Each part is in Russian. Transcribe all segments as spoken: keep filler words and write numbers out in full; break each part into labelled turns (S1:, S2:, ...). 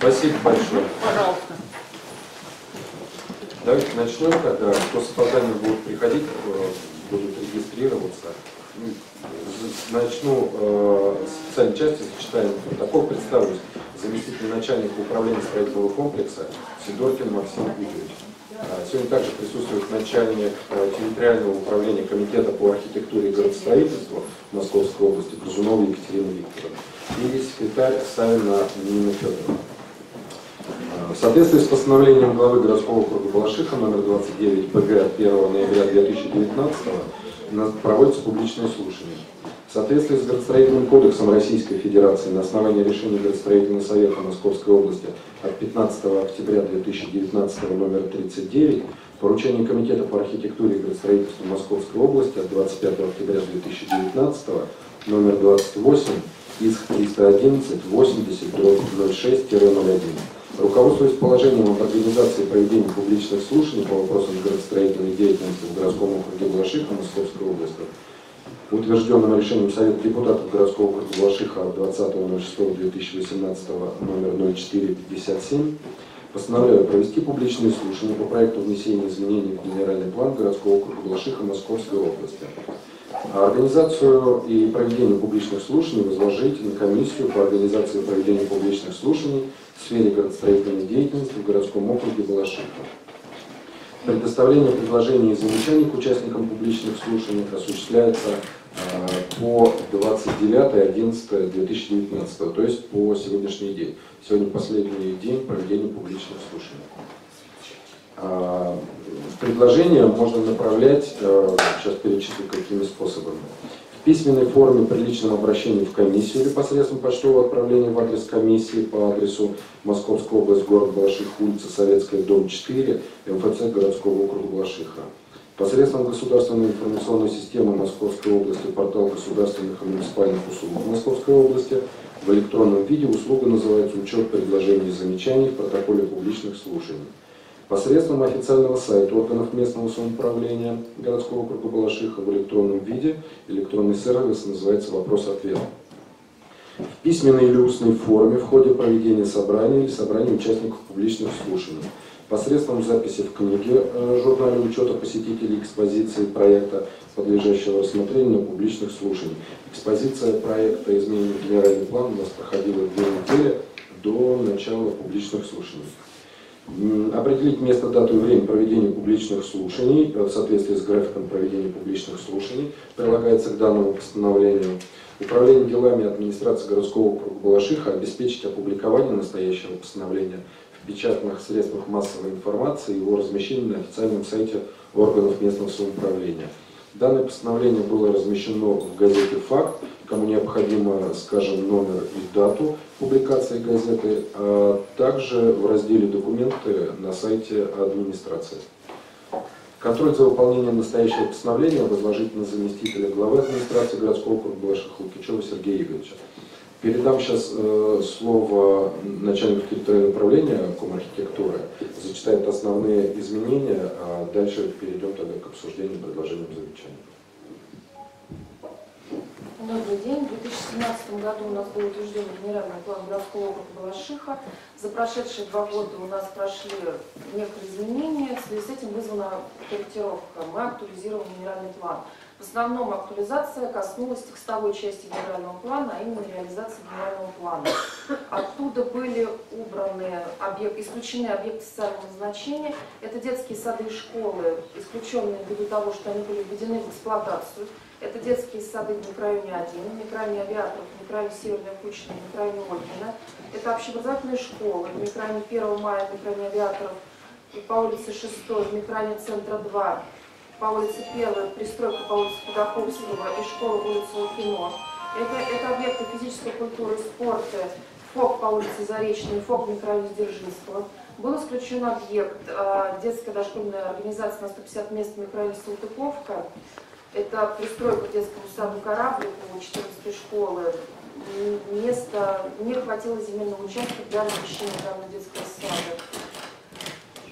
S1: Спасибо большое.
S2: Пожалуйста.
S1: Давайте начнем, когда кто с опозданием будет приходить, будут регистрироваться. Начну э, с специальной части, зачитаю протокол, представлюсь. Заместитель начальника управления строительного комплекса Сидоркин Максим Игоревич. Сегодня также присутствует начальник территориального управления комитета по архитектуре и градостроительству Московской области Бузунова Екатерина Викторовна и секретарь Савина Нина Федоровна. В соответствии с постановлением главы городского округа Балашиха номер двадцать девять П Г от первого ноября две тысячи девятнадцатого проводится публичное слушание. В соответствии с градостроительным кодексом Российской Федерации на основании решения Градостроительного совета Московской области от пятнадцатого октября две тысячи девятнадцатого номер тридцать девять, поручение Комитета по архитектуре и градостроительству Московской области от двадцать пятого октября две тысячи девятнадцатого номер двадцать восемь из триста одиннадцать восемьдесят ноль шесть ноль один. Руководствуясь положением об организации и проведении публичных слушаний по вопросам градостроительной деятельности в городском округе Балашиха Московской области, утвержденным решением Совета депутатов городского округа Балашиха от двадцатого шестого две тысячи восемнадцатого номер ноль четыре пятьдесят семь, постановляю провести публичные слушания по проекту внесения изменений в генеральный план городского округа Балашиха Московской области. А организацию и проведение публичных слушаний возложить на комиссию по организации и проведению публичных слушаний в сфере градостроительной деятельности в городском округе Балашиха. Предоставление предложений и замечаний к участникам публичных слушаний осуществляется э, по двадцать девятое одиннадцатое две тысячи девятнадцатого, то есть по сегодняшний день. Сегодня последний день проведения публичных слушаний. Э, предложения можно направлять, э, сейчас перечислю какими способами. В письменной форме при личном обращении в комиссию или посредством почтового отправления в адрес комиссии по адресу Московская область, город Балашиха, улица Советская, дом четыре, М Ф Ц городского округа Балашиха. Посредством государственной информационной системы Московской области, портал государственных и муниципальных услуг Московской области, в электронном виде услуга называется «Учет предложений и замечаний в протоколе публичных слушаний». Посредством официального сайта органов местного самоуправления городского округа Балашиха в электронном виде электронный сервис называется «Вопрос-ответ». В письменной или устной форме в ходе проведения собрания или собрания участников публичных слушаний. Посредством записи в книге э, журнале учета посетителей экспозиции проекта, подлежащего рассмотрению на публичных слушаниях. Экспозиция проекта изменения генеральный план у нас проходила две недели до начала публичных слушаний. Определить место, дату и время проведения публичных слушаний в соответствии с графиком проведения публичных слушаний прилагается к данному постановлению. Управление делами администрации городского округа Балашиха обеспечить опубликование настоящего постановления в печатных средствах массовой информации и его размещение на официальном сайте органов местного самоуправления. Данное постановление было размещено в газете «Факт». Кому необходимо, скажем, номер и дату публикации газеты, а также в разделе «Документы» на сайте администрации. Контроль за выполнением настоящего постановления возложить на заместителя главы администрации городского округа Балашиха Лукичева Сергея Игоревича. Передам сейчас э, слово начальнику территориального управления Комархитектуры, зачитает основные изменения, а дальше перейдем тогда к обсуждению предложений и замечаний.
S3: Добрый день. В две тысячи семнадцатом году у нас был утвержден генеральный план городского округа Балашиха. За прошедшие два года у нас прошли некоторые изменения. В связи с этим вызвана корректировка. Мы актуализировали генеральный план. В основном актуализация коснулась текстовой части генерального плана, а именно реализации генерального плана. Оттуда были убраны объекты, исключены объекты социального назначения. Это детские сады и школы, исключенные ввиду того, что они были введены в эксплуатацию. Это детские сады в микрорайоне один, в микрорайоне Авиаторов, в микрорайоне Северная Кучина, в микрорайоне Ольгина. Это общеобразовательные школы в микрорайоне первого мая, в микрорайоне Авиаторов, по улице шестой, в микрорайоне Центра два, по улице первой, пристройка по улице Ходоковского и школа в улице Лукино. Это, это объекты физической культуры и спорта, ФОК по улице Заречной, ФОК в микрорайоне Дзержинского. Был исключен объект э, детская дошкольная организация на сто пятьдесят мест в микрорайоне Салтыковка. Это пристройка к детскому саду «Кораблику» четырнадцатой школы. Места не хватило земельного участка для размещения данного детского сада.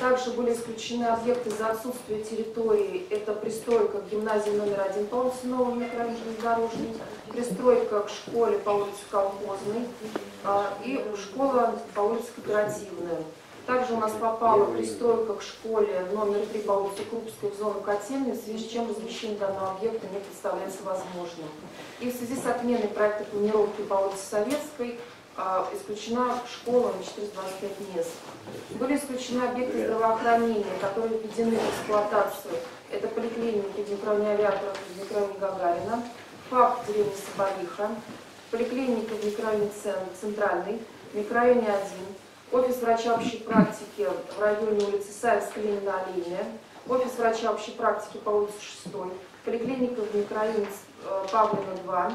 S3: Также были исключены объекты за отсутствие территории. Это пристройка к гимназии номер один по улице Новой микрорайон, пристройка к школе по улице Колхозной и школа по улице Кооперативная. Также у нас попала пристройка к школе номер три по улице Крупской в зону котельной, в связи с чем размещение данного объекта не представляется возможным. И в связи с отменой проекта планировки по улице Советской исключена школа на четыреста двадцать пять мест. Были исключены объекты здравоохранения, которые введены в эксплуатацию. Это поликлиники в микрорайоне Авиаторов и в микрорайоне Гагарина, ФАП в деревне Сабалиха, поликлиника в микрорайоне Центральный, в микрорайоне один, офис врача общей практики в районе улицы Саевская, Ленина, Оленя, офис врача общей практики по улице шестой, поликлиника в микрорайоне Павлина два.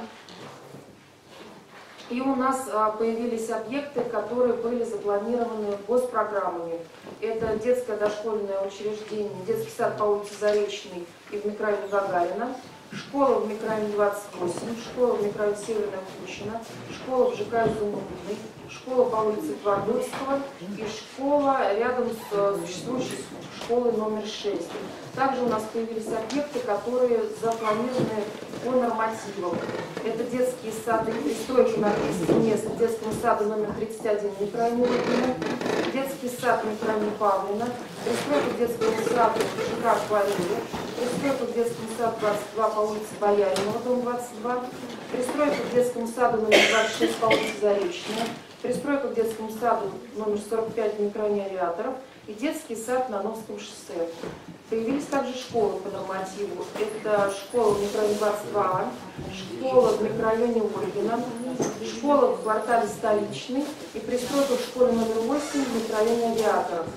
S3: И у нас появились объекты, которые были запланированы госпрограммами. Это детское дошкольное учреждение, детский сад по улице Заречной и в микрорайоне Гагарина, школа в микрорайоне двадцать восемь, школа в микрорайоне Северная Кучина, школа в ЖК Изумрудный, школа по улице Твардовского и школа рядом с существующей школой номер шесть. Также у нас появились объекты, которые запланированы по нормативам. Это детские сады, пристройки на триста мест детского сада номер тридцать один в микрорайоне Рыбина, детский сад в микрорайоне Павлина, пристройка детского сада в ЖК Акварели, пристройка к детскому саду двадцать два по улице Бояринова, дом двадцать два, пристройка к детскому саду номер двадцать шесть по улице Заречная, пристройка к детскому саду номер сорок пять в микрорайоне Авиаторов и детский сад на Новском шоссе. Появились также школы по нормативу. Это школа в микрорайоне двадцать два, школа в микрорайоне Ольгина, школа в квартале Столичный и пристройка в школе номер восемь в микрорайоне Авиаторов.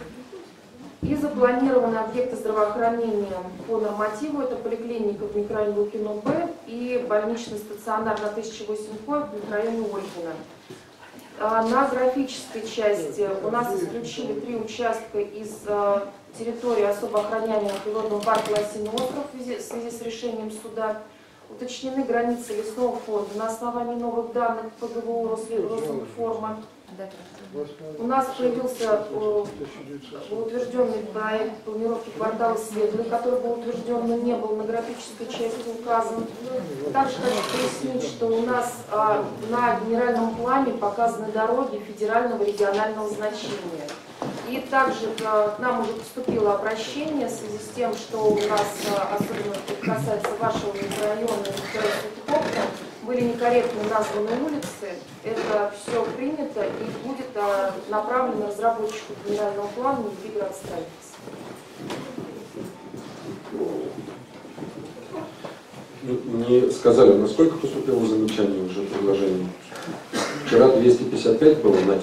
S3: И запланированы объекты здравоохранения по нормативу. Это поликлиника в микрорайоне Лукино-Б и больничный стационар на тысячу восемь коек в микрорайоне Ольгина. На графической части у нас исключили три участка из территории особо охраняемого природного парка Лосиный остров в связи, в связи с решением суда. Уточнены границы лесного фонда на основании новых данных по гэ вэ у Росинформа. У нас появился э, утвержденный проект планировки квартала Светлый, который был утвержден, но не был на графической части указан. Также хочу пояснить, что у нас э, на генеральном плане показаны дороги федерального и регионального значения. И также к нам уже поступило обращение в связи с тем, что у нас, особенно касается вашего микрорайона, были некорректно названы улицы. Это все принято и будет направлено разработчику генерального плана Минградстроительства.
S1: Не сказали, насколько поступило замечаний уже предложений? Вчера двести пятьдесят пять было, Надя?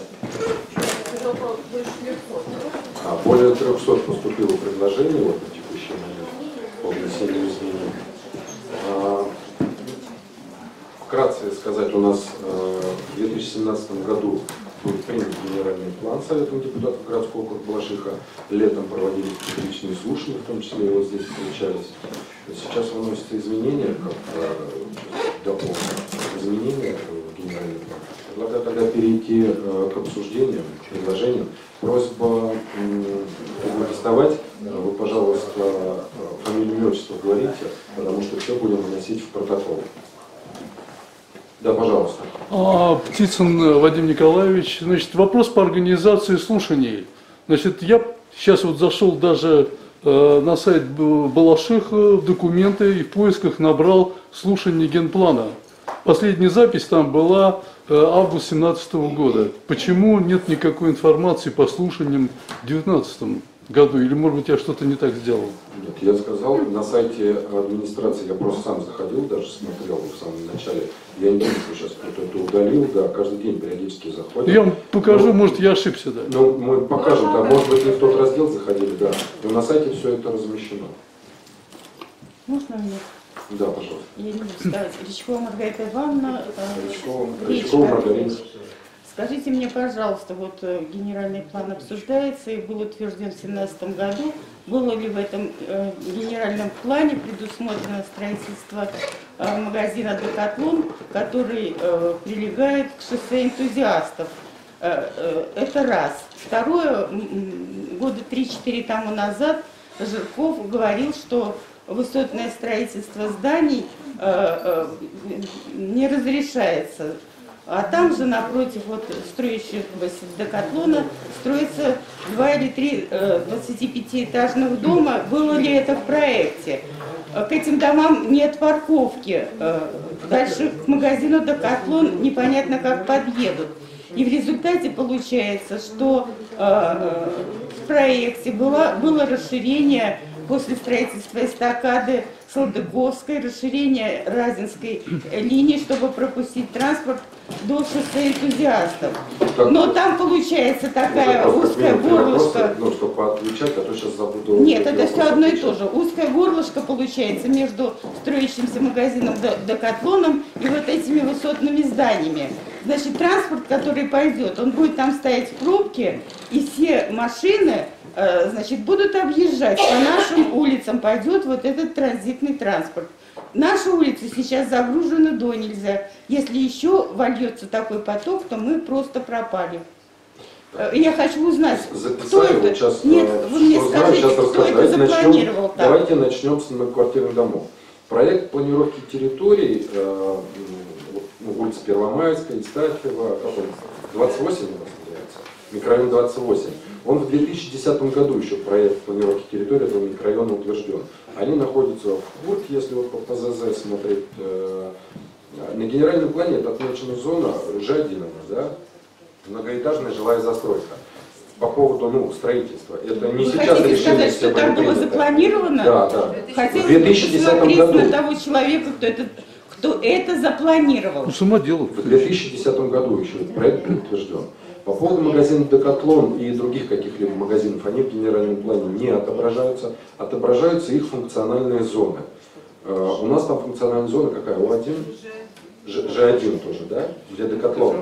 S1: А, более трехсот поступило предложений вот, на текущий момент по внесению изменений. А, вкратце сказать, у нас а, в две тысячи семнадцатом году будет принят генеральный план Советом депутатов городского округа Балашиха. Летом проводились публичные слушания, в том числе и вот здесь встречались. Сейчас выносятся изменения, как дополнение, изменения в генеральный план. Предлагаю тогда перейти э, к обсуждению, к предложениям. Просьба э, протестовать. Вы, пожалуйста, фамилию, имя, отчество говорите, потому что все будем выносить в протокол. Да, пожалуйста.
S2: А, Птицын Вадим Николаевич. Значит, вопрос по организации слушаний. Значит, я сейчас вот зашел даже э, на сайт Балашиха, в документы и в поисках набрал слушание генплана. Последняя запись там была август две тысячи семнадцатого года. Почему нет никакой информации по слушаниям в две тысячи девятнадцатом году? Или, может быть, я что-то не так сделал?
S1: Нет, я сказал, на сайте администрации, я просто сам заходил, даже смотрел в самом начале. Я не думаю, что сейчас кто-то это удалил, да, каждый день периодически заходит.
S2: Я вам покажу,
S1: но,
S2: может, я ошибся, да.
S1: Ну, мы покажем, да, может быть, не в тот раздел заходили, да. Но на сайте все это размещено.
S4: Можно мне?
S1: Да, пожалуйста.
S4: Я не буду ставить. Речкова Маргарита Ивановна.
S1: Речкова, Речкова Маргарита.
S4: Скажите мне, пожалуйста, вот генеральный план обсуждается и был утвержден в две тысячи семнадцатом году. Было ли в этом э, генеральном плане предусмотрено строительство э, магазина «Декатлон», который э, прилегает к шоссе энтузиастов? Э, э, это раз. Второе, года три-четыре тому назад Жирков говорил, что высотное строительство зданий э, э, не разрешается. А там же напротив вот строящегося Декатлона строится два или три э, двадцатипятиэтажных дома. Было ли это в проекте? К этим домам нет парковки. Э, дальше к магазину Декатлон непонятно как подъедут. И в результате получается, что э, э, в проекте было, было расширение после строительства эстакады Салтыковской, расширение Разинской линии, чтобы пропустить транспорт до шоссе энтузиастов. Но там получается такая узкая горлышко.
S1: Ну, чтобы поотвечать, а то сейчас забуду.
S4: Нет, это все одно и то же. Узкое горлышко получается между строящимся магазином Декатлоном и вот этими высотными зданиями. Значит, транспорт, который пойдет, он будет там стоять в пробке, и все машины, значит, будут объезжать. По нашим улицам пойдет вот этот транзитный транспорт. Наши улицы сейчас загружены до нельзя. Если еще вольется такой поток, то мы просто пропали. Я хочу узнать, кто это?
S1: Сейчас,
S4: Нет, вы мне скажите,
S1: сейчас
S4: кто
S1: расскажу.
S4: это
S1: Давайте
S4: запланировал
S1: начнем,
S4: там.
S1: Давайте начнем с многоквартирных домов. Проект планировки территорий, э, ну, улица Первомайская, Истафьева, двадцать восемь у нас называется, микрорайон двадцать восемь. Он в две тысячи десятом году еще проект планировки территории этого микрорайона утвержден. Они находятся в КУРТ, если вот по ПЗЗ смотреть. Э, на генеральном плане это отмечена зона Ж один, да? Многоэтажная жилая застройка. По поводу ну, строительства. Это не
S4: Вы
S1: сейчас
S4: хотите
S1: решение
S4: сказать, что там было
S1: принято.
S4: запланировано?
S1: Да, да.
S4: Хотелось
S1: В две тысячи десятом
S4: посмотреть
S1: году.
S4: на того человека, кто это, кто это запланировал.
S2: Ну, самоделов.
S1: В две тысячи десятом году еще этот проект утвержден. По поводу магазина Декатлон и других каких-либо магазинов, они в генеральном плане не отображаются, отображаются их функциональные зоны. Uh, у нас там функциональная зона какая? О один? Ж один тоже, да? Где Декатлон?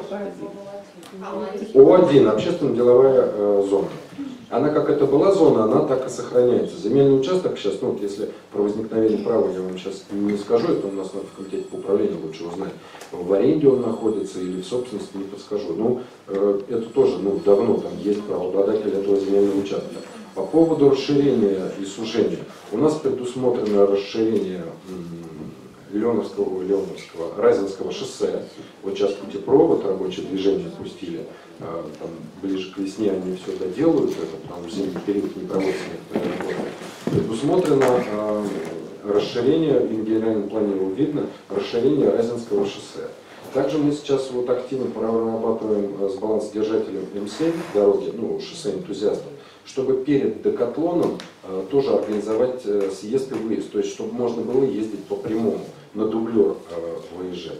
S1: О один, общественно-деловая э, зона. Она как это была зона, она так и сохраняется. Земельный участок сейчас, ну вот если про возникновение права я вам сейчас не скажу, это у нас в комитете по управлению лучше узнать. В аренде он находится или в собственности, не подскажу. Ну, э, это тоже ну, давно там есть правообладатель этого земельного участка. По поводу расширения и сужения. У нас предусмотрено расширение Леоновского, Леоновского, Разинского шоссе. Вот сейчас путепровод, рабочее движение пустили. Там, ближе к весне они все доделают, это там в зимний период не проводится некоторые работы. Предусмотрено э, расширение, и в генеральном плане его видно, расширение Разинского шоссе. Также мы сейчас вот активно прорабатываем с балансодержателем М семь дороги, ну, шоссе энтузиастов, чтобы перед Декатлоном э, тоже организовать э, съезд и выезд, то есть чтобы можно было ездить по прямому, на дублер э, выезжать.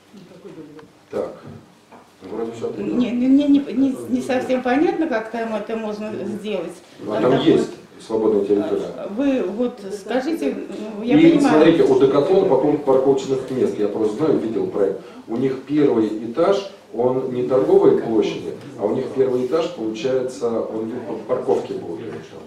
S1: Так, вроде все.
S4: Мне, мне не, не, не совсем понятно, как там это можно сделать.
S1: А там есть свободная территория.
S4: Вы вот скажите, я
S1: и
S4: понимаю.
S1: смотрите, у Декатлона по поводу парковочных мест, я просто знаю, видел проект, у них первый этаж, он не торговые площади, а у них первый этаж, получается, он парковки будет.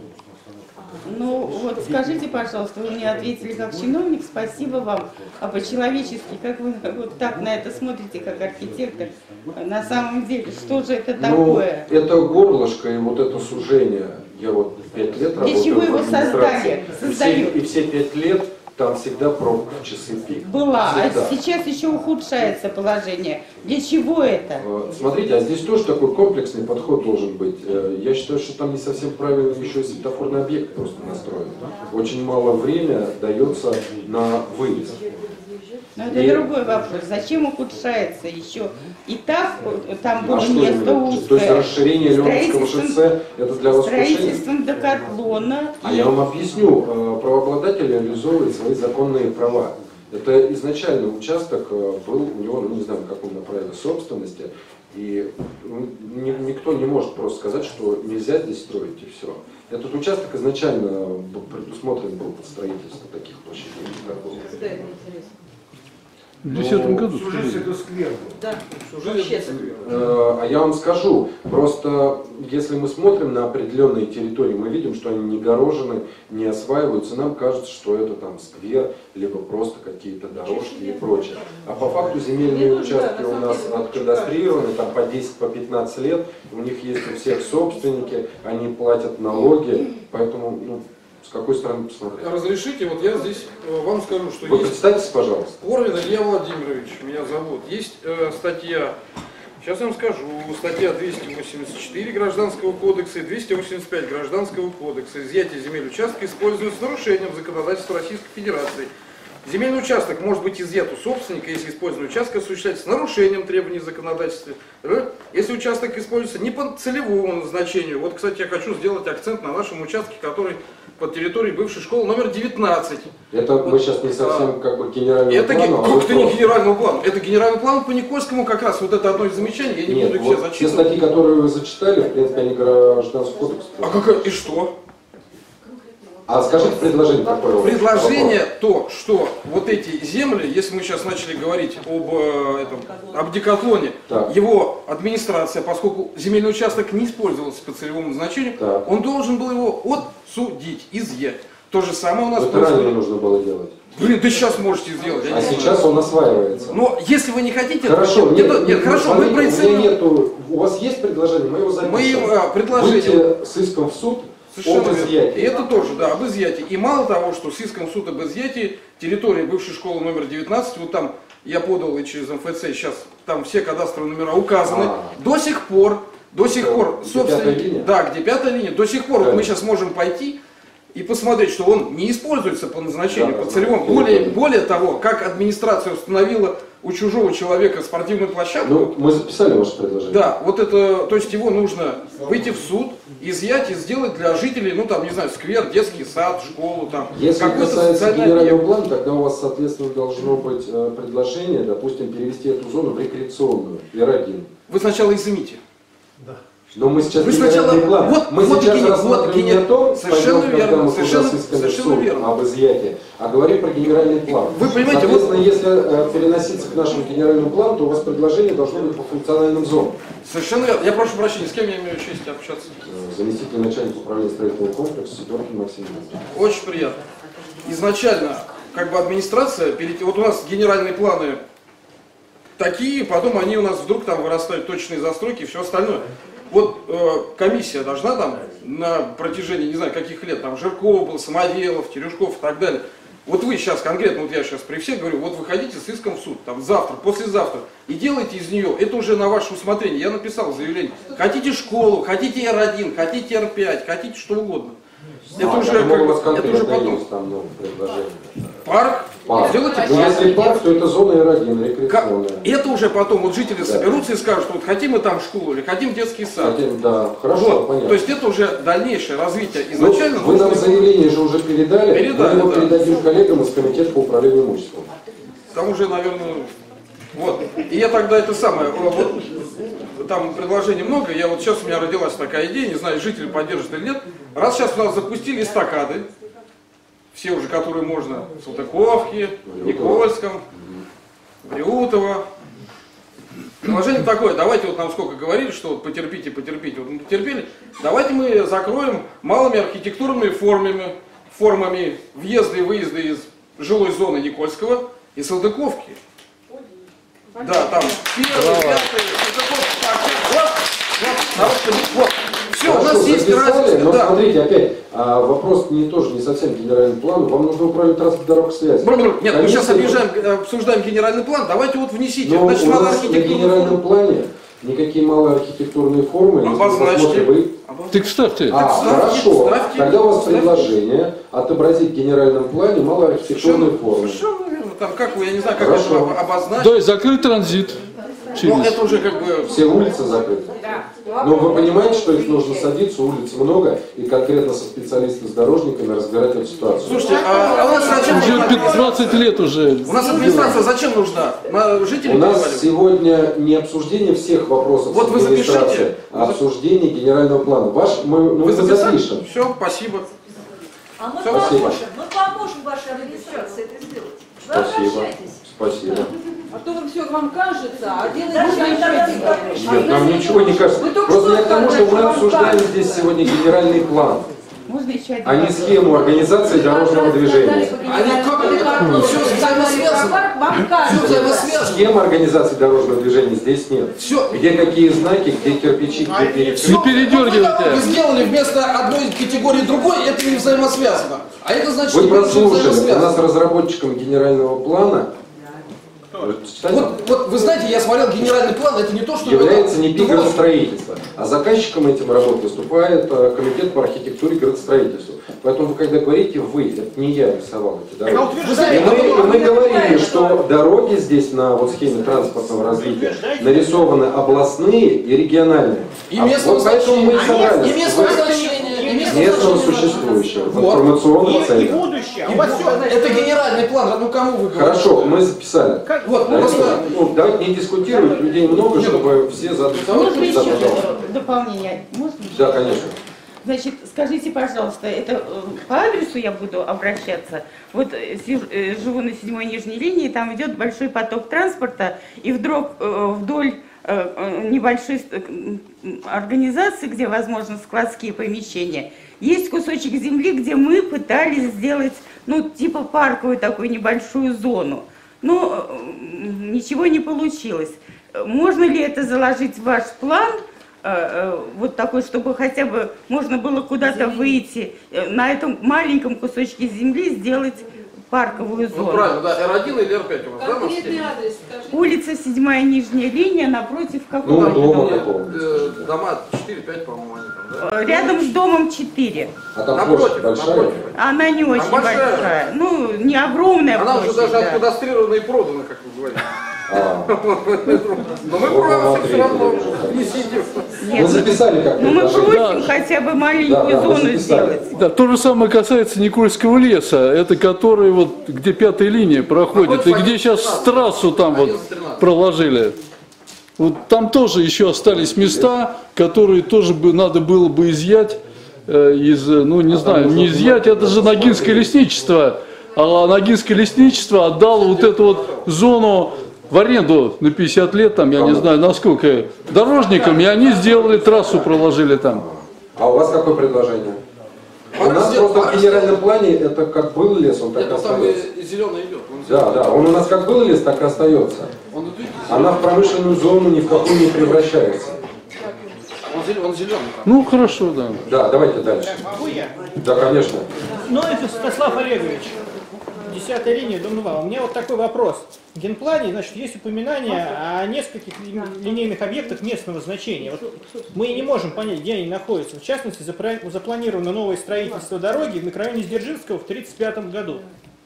S4: Ну вот скажите, пожалуйста, вы мне ответили как чиновник, спасибо вам. А по-человечески, как вы вот так на это смотрите, как архитектор, на самом деле, что же это такое?
S1: Ну, это горлышко и вот это сужение. Я вот пять лет работаю.
S4: Для чего
S1: в
S4: его
S1: администрации.
S4: создали?
S1: И все, и все пять лет там всегда пробка в часы пик.
S4: Была,
S1: Всегда.
S4: а сейчас еще ухудшается положение. Для чего это?
S1: Смотрите, а здесь тоже такой комплексный подход должен быть. Я считаю, что там не совсем правильно еще и светофорный объект просто настроен. Очень мало времени дается на выезд.
S4: Но это
S1: И...
S4: другой вопрос. Зачем ухудшается еще? И так там было
S1: а что
S4: место
S1: именно?
S4: узкое.
S1: То есть расширение Ленинского шоссе это для вас
S4: строительством Декатлона.
S1: А я вам объясню, правообладатель реализовывает свои законные права. Это изначально участок был у него, ну не знаю, как он на праве собственности, и никто не может просто сказать, что нельзя здесь строить и все. Этот участок изначально предусмотрен был под строительство таких площадей.
S2: В две тысячи десятом году.
S5: Служить это сквер.
S6: Да,
S5: Служить
S6: вообще
S5: это сквер.
S1: Э, А я вам скажу, просто если мы смотрим на определенные территории, мы видим, что они не огорожены, не осваиваются, нам кажется, что это там сквер, либо просто какие-то дорожки и прочее. А по факту земельные участки у нас откадастрированы, там по десять, по пятнадцать лет, у них есть у всех собственники, они платят налоги, поэтому ну, с какой стороны посмотреть?
S5: Разрешите, вот я здесь э, вам скажу, что
S1: Вы
S5: есть
S1: представьтесь, пожалуйста.
S5: Орвин Илья Владимирович, меня зовут. Есть э, статья, сейчас я вам скажу, статья двести восемьдесят четыре Гражданского кодекса и двести восемьдесят пять Гражданского кодекса. Изъятие земель участка используется с нарушением законодательства Российской Федерации. Земельный участок может быть изъят у собственника, если использование участка осуществляется с нарушением требований законодательства. Если участок используется не по целевому назначению. Вот, кстати, я хочу сделать акцент на нашем участке, который под территорией бывшей школы номер девятнадцать.
S1: Это
S5: Вот,
S1: мы сейчас не совсем как бы генеральный
S5: это
S1: план,
S5: ге-
S1: а
S5: как
S1: вы
S5: это не
S1: просто-
S5: генерального плана? Это генеральный план по Никольскому как раз. Вот это одно из замечаний, я не
S1: Нет,
S5: буду их
S1: вот
S5: все
S1: те
S5: зачитывать.
S1: статьи, которые вы зачитали, в принципе, они гражданский кодекс.
S5: А как, и что?
S1: А скажите предложение такое. вот.
S5: Предложение то, что вот эти земли, если мы сейчас начали говорить об, э, этом, об декатлоне,
S1: Так.
S5: его администрация, поскольку земельный участок не использовался по целевому назначению,
S1: Так.
S5: он должен был его отсудить, изъять. То же самое у нас
S1: Это ранее
S5: происходит.
S1: нужно было делать.
S5: Блин, ты сейчас можете сделать. я
S1: А
S5: не знаю.
S1: сейчас он осваивается.
S5: Но если вы не хотите,
S1: Хорошо,
S5: то-
S1: нет,
S5: нет, нет, хорошо,
S1: смотрите,
S5: мы
S1: у меня
S5: проецируем.
S1: нету, у вас есть предложение, мы его запишем.
S5: Мы им, а, предложение-
S1: Выйти с иском в суд
S5: Совершенно
S1: об
S5: верно. И
S1: изъятии.
S5: это тоже, да, об изъятии. И мало того, что с иском в суд об изъятии территории бывшей школы номер девятнадцать, вот там я подал и через эм эф цэ, сейчас там все кадастровые номера указаны,
S1: А.
S5: до сих пор, до сих
S1: Что,
S5: пор,
S1: где
S5: собственно,
S1: пятая линия?
S5: да, где пятая линия, до сих пор вот
S1: Да.
S5: мы сейчас можем пойти и посмотреть, что он не используется по назначению,
S1: Да,
S5: по целевому.
S1: да.
S5: Более, более того, как администрация установила у чужого человека спортивную площадку,
S1: Ну, мы записали ваше предложение.
S5: да, вот это, то есть его нужно выйти в суд, изъять и сделать для жителей, ну там, не знаю, сквер, детский сад, школу, там,
S1: Если
S5: какой-то
S1: касается
S5: социальный
S1: генерального
S5: объект.
S1: плана, тогда у вас, соответственно, должно быть э, предложение, допустим, перевести эту зону в рекреационную, Р один.
S5: Вы сначала изымите.
S1: Но мы сейчас
S5: Вы
S1: генеральный
S5: сначала-
S1: план.
S5: вот-
S1: мы
S5: вот
S1: сейчас
S5: гене-
S1: рассматриваем
S5: вот
S1: не
S5: гене-
S1: то,
S5: совершенно
S1: пойдем,
S5: верно,
S1: когда мы
S5: совершенно-
S1: туда с исками в
S5: совершенно
S1: суд
S5: верно.
S1: об изъятии, а говорим про генеральный план.
S5: Вы понимаете,
S1: Соответственно, если э, переноситься к нашему генеральному плану, то у вас предложение должно быть по функциональным зонам.
S5: Совершенно верно. Я прошу прощения, с кем я имею честь общаться?
S1: Э, Заместитель начальника управления строительного комплекса Сидоркин Максим Иванович.
S5: Очень приятно. Изначально, как бы администрация, перед... вот у нас генеральные планы такие, потом они у нас вдруг там вырастают точные застройки и все остальное. Вот э, комиссия должна там на протяжении, не знаю, каких лет, там Жирков был, Самоделов, Терюшков и так далее. Вот вы сейчас конкретно, вот я сейчас при всех говорю, вот вы ходите с иском в суд, там завтра, послезавтра, и делайте из нее, это уже на ваше усмотрение, я написал заявление, хотите школу, хотите Р один, хотите Р пять, хотите что угодно. Это
S1: А,
S5: уже,
S1: я думал,
S5: как
S1: у вас
S5: бы, это уже
S1: конкретно
S5: потом.
S1: есть там ну, предложение.
S5: Парк,
S1: Парк.
S5: сделайте
S1: Ну,
S5: парк.
S1: если парк, то это зона Р один,
S5: Как-
S1: рекреационная.
S5: Это уже потом вот жители
S1: Да.
S5: соберутся и скажут, вот хотим мы там школу или хотим детский сад.
S1: Хотим, да, хорошо,
S5: Вот.
S1: понятно.
S5: То есть это уже дальнейшее развитие.
S1: Ну,
S5: Изначально
S1: вы нам
S5: нужно-
S1: заявление же уже передали,
S5: Передали,
S1: мы его
S5: да.
S1: передадим коллегам из комитета по управлению имуществом.
S5: Там уже, наверное, вот. И я тогда это самое, вот, там предложений много, я вот сейчас у меня родилась такая идея, не знаю, жители поддержат или нет. Раз сейчас у нас запустили эстакады, все уже, которые можно, в Салтыковке, в Никольском, в Реутово. Предложение такое, давайте вот нам сколько говорили, что вот потерпите, потерпите, вот мы потерпели, давайте мы закроем малыми архитектурными формами, формами въезда и выезда из жилой зоны Никольского и Салтыковки. Да, там первый, пятый, Салтыковка, вот, вот, вот, все, у
S1: Хорошо,
S5: нас есть
S1: записали,
S5: разница,
S1: но
S5: да.
S1: смотрите, опять, а, вопрос не тоже не совсем генеральный план, вам нужно управлять транспорт дорог связи.
S5: Нет, мы сейчас
S1: Комиссия-
S5: объезжаем, э, обсуждаем генеральный план, давайте вот внесите,
S1: Но
S5: значит,
S1: у
S5: надо
S1: нас на
S5: архитектурную
S1: генеральном
S5: форму.
S1: плане никакие малые архитектурные формы, если вы
S5: Обозначьте.
S1: посмотрите, вы...
S2: Так вставьте.
S1: А,
S5: ставьте,
S1: хорошо,
S5: ставьте,
S1: тогда у вас
S5: ставьте.
S1: предложение отобразить в генеральном плане малые архитектурные формы.
S5: Совершенно верно. Там как вы, я не знаю, как
S1: Хорошо.
S5: это об- обозначить.
S2: Да, и закрыть транзит.
S5: Но
S2: Через.
S5: это уже как бы...
S1: Все улицы закрыты. Но вы понимаете, что их нужно садиться, улиц много, и конкретно со специалистами, с дорожниками разбирать эту ситуацию.
S5: Слушайте, а, а у нас зачем
S2: Уже
S5: нужна
S2: пятнадцать лет уже.
S5: У нас администрация зачем нужна? На жителей
S1: У нас
S5: переваливать?
S1: сегодня не обсуждение всех вопросов
S5: Вот
S1: с
S5: вы запишите.
S1: администрацией, а обсуждение генерального плана. Ваш, мы, ну,
S5: Вы
S1: мы
S5: записали?
S1: запишем.
S5: Все, спасибо.
S6: А мы
S5: Всё,
S6: поможем,
S1: спасибо.
S6: мы поможем вашей администрации это сделать. Вы
S1: Спасибо.
S6: обращайтесь.
S1: Спасибо.
S6: А то вы все вам кажется, а делаете
S1: Нет, нам ничего не кажется. Просто я к тому, что мы обсуждаем здесь сегодня генеральный план,
S4: Можно еще один
S1: а не
S4: вопрос?
S1: схему организации дорожного движения.
S5: Они как все взаимосвязано.
S6: Вам
S5: Все
S6: кажется.
S5: взаимосвязано.
S1: Схемы организации дорожного движения здесь нет.
S5: Все.
S1: Где какие знаки, где кирпичи, где перекрестки.
S2: Не передергивайте.
S5: Вы сделали вместо одной категории другой, это не взаимосвязано. А это значит,
S1: Вы
S5: что это очень
S1: прослушали, у
S5: взаимосвязано.
S1: нас разработчиком генерального плана
S5: Вот, вот вы знаете, я смотрел генеральный план, это не то, что...
S1: является
S5: это
S1: не ПИК градостроительства, а заказчиком этим работ выступает э, комитет по архитектуре и градостроительству. Поэтому вы, когда говорите «вы», это не я рисовал эти дороги.
S5: Вы
S1: И
S5: знаете,
S1: мы, и мы
S5: вы-
S1: говорили, что дороги здесь на вот схеме транспортного развития нарисованы областные и региональные.
S5: И
S1: А
S5: местного
S1: вот поэтому мы и
S5: значения.
S1: собрались.
S5: И местного значения. И местного
S1: Местного
S5: значения.
S1: существующего, в
S5: Вот.
S1: информационном
S7: И
S1: центре.
S7: будущее.
S5: И
S7: У вас
S5: вот
S7: все.
S5: это генеральный план, ну кому вы говорите?
S1: Хорошо, мы записали.
S5: Вот,
S1: Поэтому,
S5: просто...
S1: ну, давайте не дискутировать, людей много, чтобы все задали
S4: Можно еще
S1: задали.
S4: э, дополнение? Можно?
S1: Да, конечно.
S4: Значит, скажите, пожалуйста, это э, по адресу я буду обращаться? Вот э, си- э, живу на седьмой нижней линии, там идет большой поток транспорта, и вдруг э, вдоль э, э, небольшой ст- э, организации, где возможны складские помещения, есть кусочек земли, где мы пытались сделать, ну, типа парковую такую небольшую зону. Но э, ничего не получилось. Можно ли это заложить в ваш план? Вот такой, чтобы хотя бы можно было куда-то выйти, на этом маленьком кусочке земли сделать парковую
S5: Ну
S4: зону.
S5: правильно, да, эр один или эр пять у вас, да?
S6: Конкретный адрес скажите.
S4: Улица седьмая нижняя линия напротив
S1: Ну,
S4: какого
S1: дома
S4: дома?
S1: какого?
S5: Э, Дома четыре-пять, по-моему, они там, да?
S4: Рядом с домом четыре.
S1: А там
S5: Напротив,
S1: площадь большая?
S5: напротив.
S4: Она не очень
S5: большая.
S4: большая. Ну, не огромная
S5: Она уже
S4: площадь,
S5: даже
S4: да.
S5: откадастрирована и продана, как вы говорите.
S1: А,
S5: Но мы
S1: Вот
S5: правы
S1: смотрите,
S5: все равно
S1: уже.
S5: не сидим.
S1: мы
S4: Нет,
S1: записали как
S4: ну мы
S1: предложение.
S4: просим хотя бы маленькую
S1: Да, да, мы
S4: зону
S1: записали.
S4: сделать.
S2: Да, то же самое касается Никольского леса, это который вот, где пятая линия проходит, и где сейчас трассу там вот проложили. Вот там тоже еще остались места, которые тоже бы надо было бы изъять э, из, ну не знаю, не изъять, это же Ногинское лесничество, а Ногинское лесничество отдало вот эту вот зону в аренду на пятьдесят лет, там, я не знаю, насколько, дорожникам, и они сделали трассу, проложили там.
S1: А у вас какое предложение? У нас просто в генеральном плане это как был лес, он так и
S5: Нет, там
S1: остается.
S5: и зеленый идет. Он
S1: Да, да, он у нас как был лес, так и остается.
S5: Он, идет,
S1: Она в промышленную зону ни в какую не превращается.
S5: он, зелен- он зеленый там.
S2: Ну, хорошо, да.
S1: Да, давайте дальше.
S7: Могу я?
S1: Да, конечно.
S7: Ну, это Святослав Олегович. Десятая линия, дом два. У меня вот такой вопрос. В генплане, значит, есть упоминание о нескольких ли- линейных объектах местного значения. Вот мы не можем понять, где они находятся. В частности, запра- запланировано новое строительство дороги в микрорайоне Дзержинского в тридцать пятом году.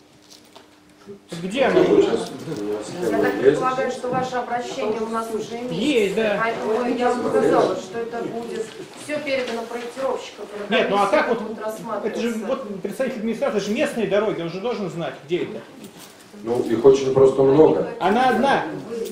S7: Вот где оно будет?
S3: Я так предполагаю, что ваше обращение у нас уже имеется.
S7: Есть, да.
S3: Поэтому я вам сказала, что это будет все передано проектировщикам.
S7: Нет, ну а как вот,
S3: будет
S7: это же
S3: рассматриваться.
S7: вот представитель администрации, это же местные дороги, он же должен знать, где это.
S1: Ну, их очень просто много.
S7: Она одна.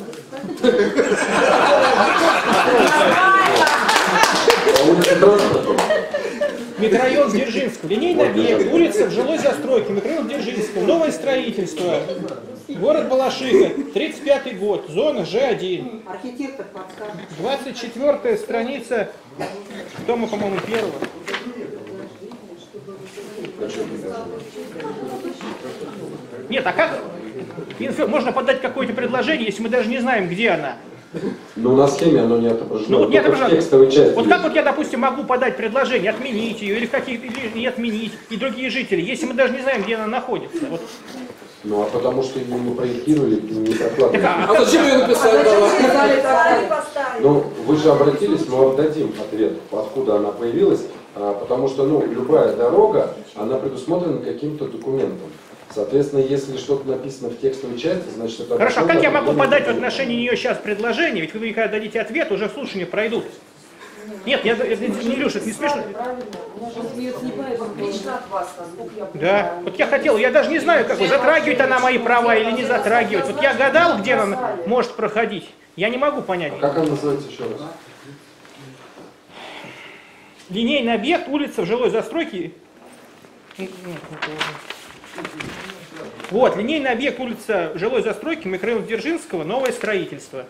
S1: А улица транспорта?
S7: Микрорайон Дзержинского, линейный объект, улица в жилой застройке, микрорайон Дзержинского, новое строительство, город Балашиха, тридцать пятый год, зона Ж один.
S6: Архитектор подскажет.
S7: двадцать четвёртая страница, дома, по-моему, первого. Нет, а как инфо- можно подать какое-то предложение, если мы даже не знаем, где она?
S1: Ну, на схеме оно не отображено.
S7: Ну, вот не
S1: только в
S7: отображено.
S1: текстовой части.
S7: Вот
S1: есть.
S7: как вот я, допустим, могу подать предложение, отменить ее, или, в каких, или не отменить, и другие жители, если мы даже не знаем, где она находится? Вот.
S1: Ну, а потому что ее не проектировали, не
S7: Так,
S1: прокладывали.
S7: а
S5: А зачем ее написали?
S1: Ну, вы же обратились, мы вам дадим ответ, откуда она появилась, а, потому что, ну, любая дорога, она предусмотрена каким-то документом. Соответственно, если что-то написано в текстовой части, значит, это...
S7: Хорошо, а как я могу
S1: определенное
S7: подать в
S1: документ.
S7: отношении нее сейчас предложение, ведь вы когда дадите ответ, уже слушания пройдут. Нет, я, это не, Илюша, это не смешно.
S3: Правильно. У меня же остается не поэтому лично от вас, насколько я
S7: Да,
S3: понимаю.
S7: вот я хотел, я даже не знаю, как, затрагивает она мои права или не затрагивает. Вот я гадал, где она может проходить. Я не могу понять.
S1: А как она называется еще раз?
S7: Линейный объект, улица в жилой застройке. Вот, линейный объект улица жилой застройки, микрорайон Дзержинского, новое строительство.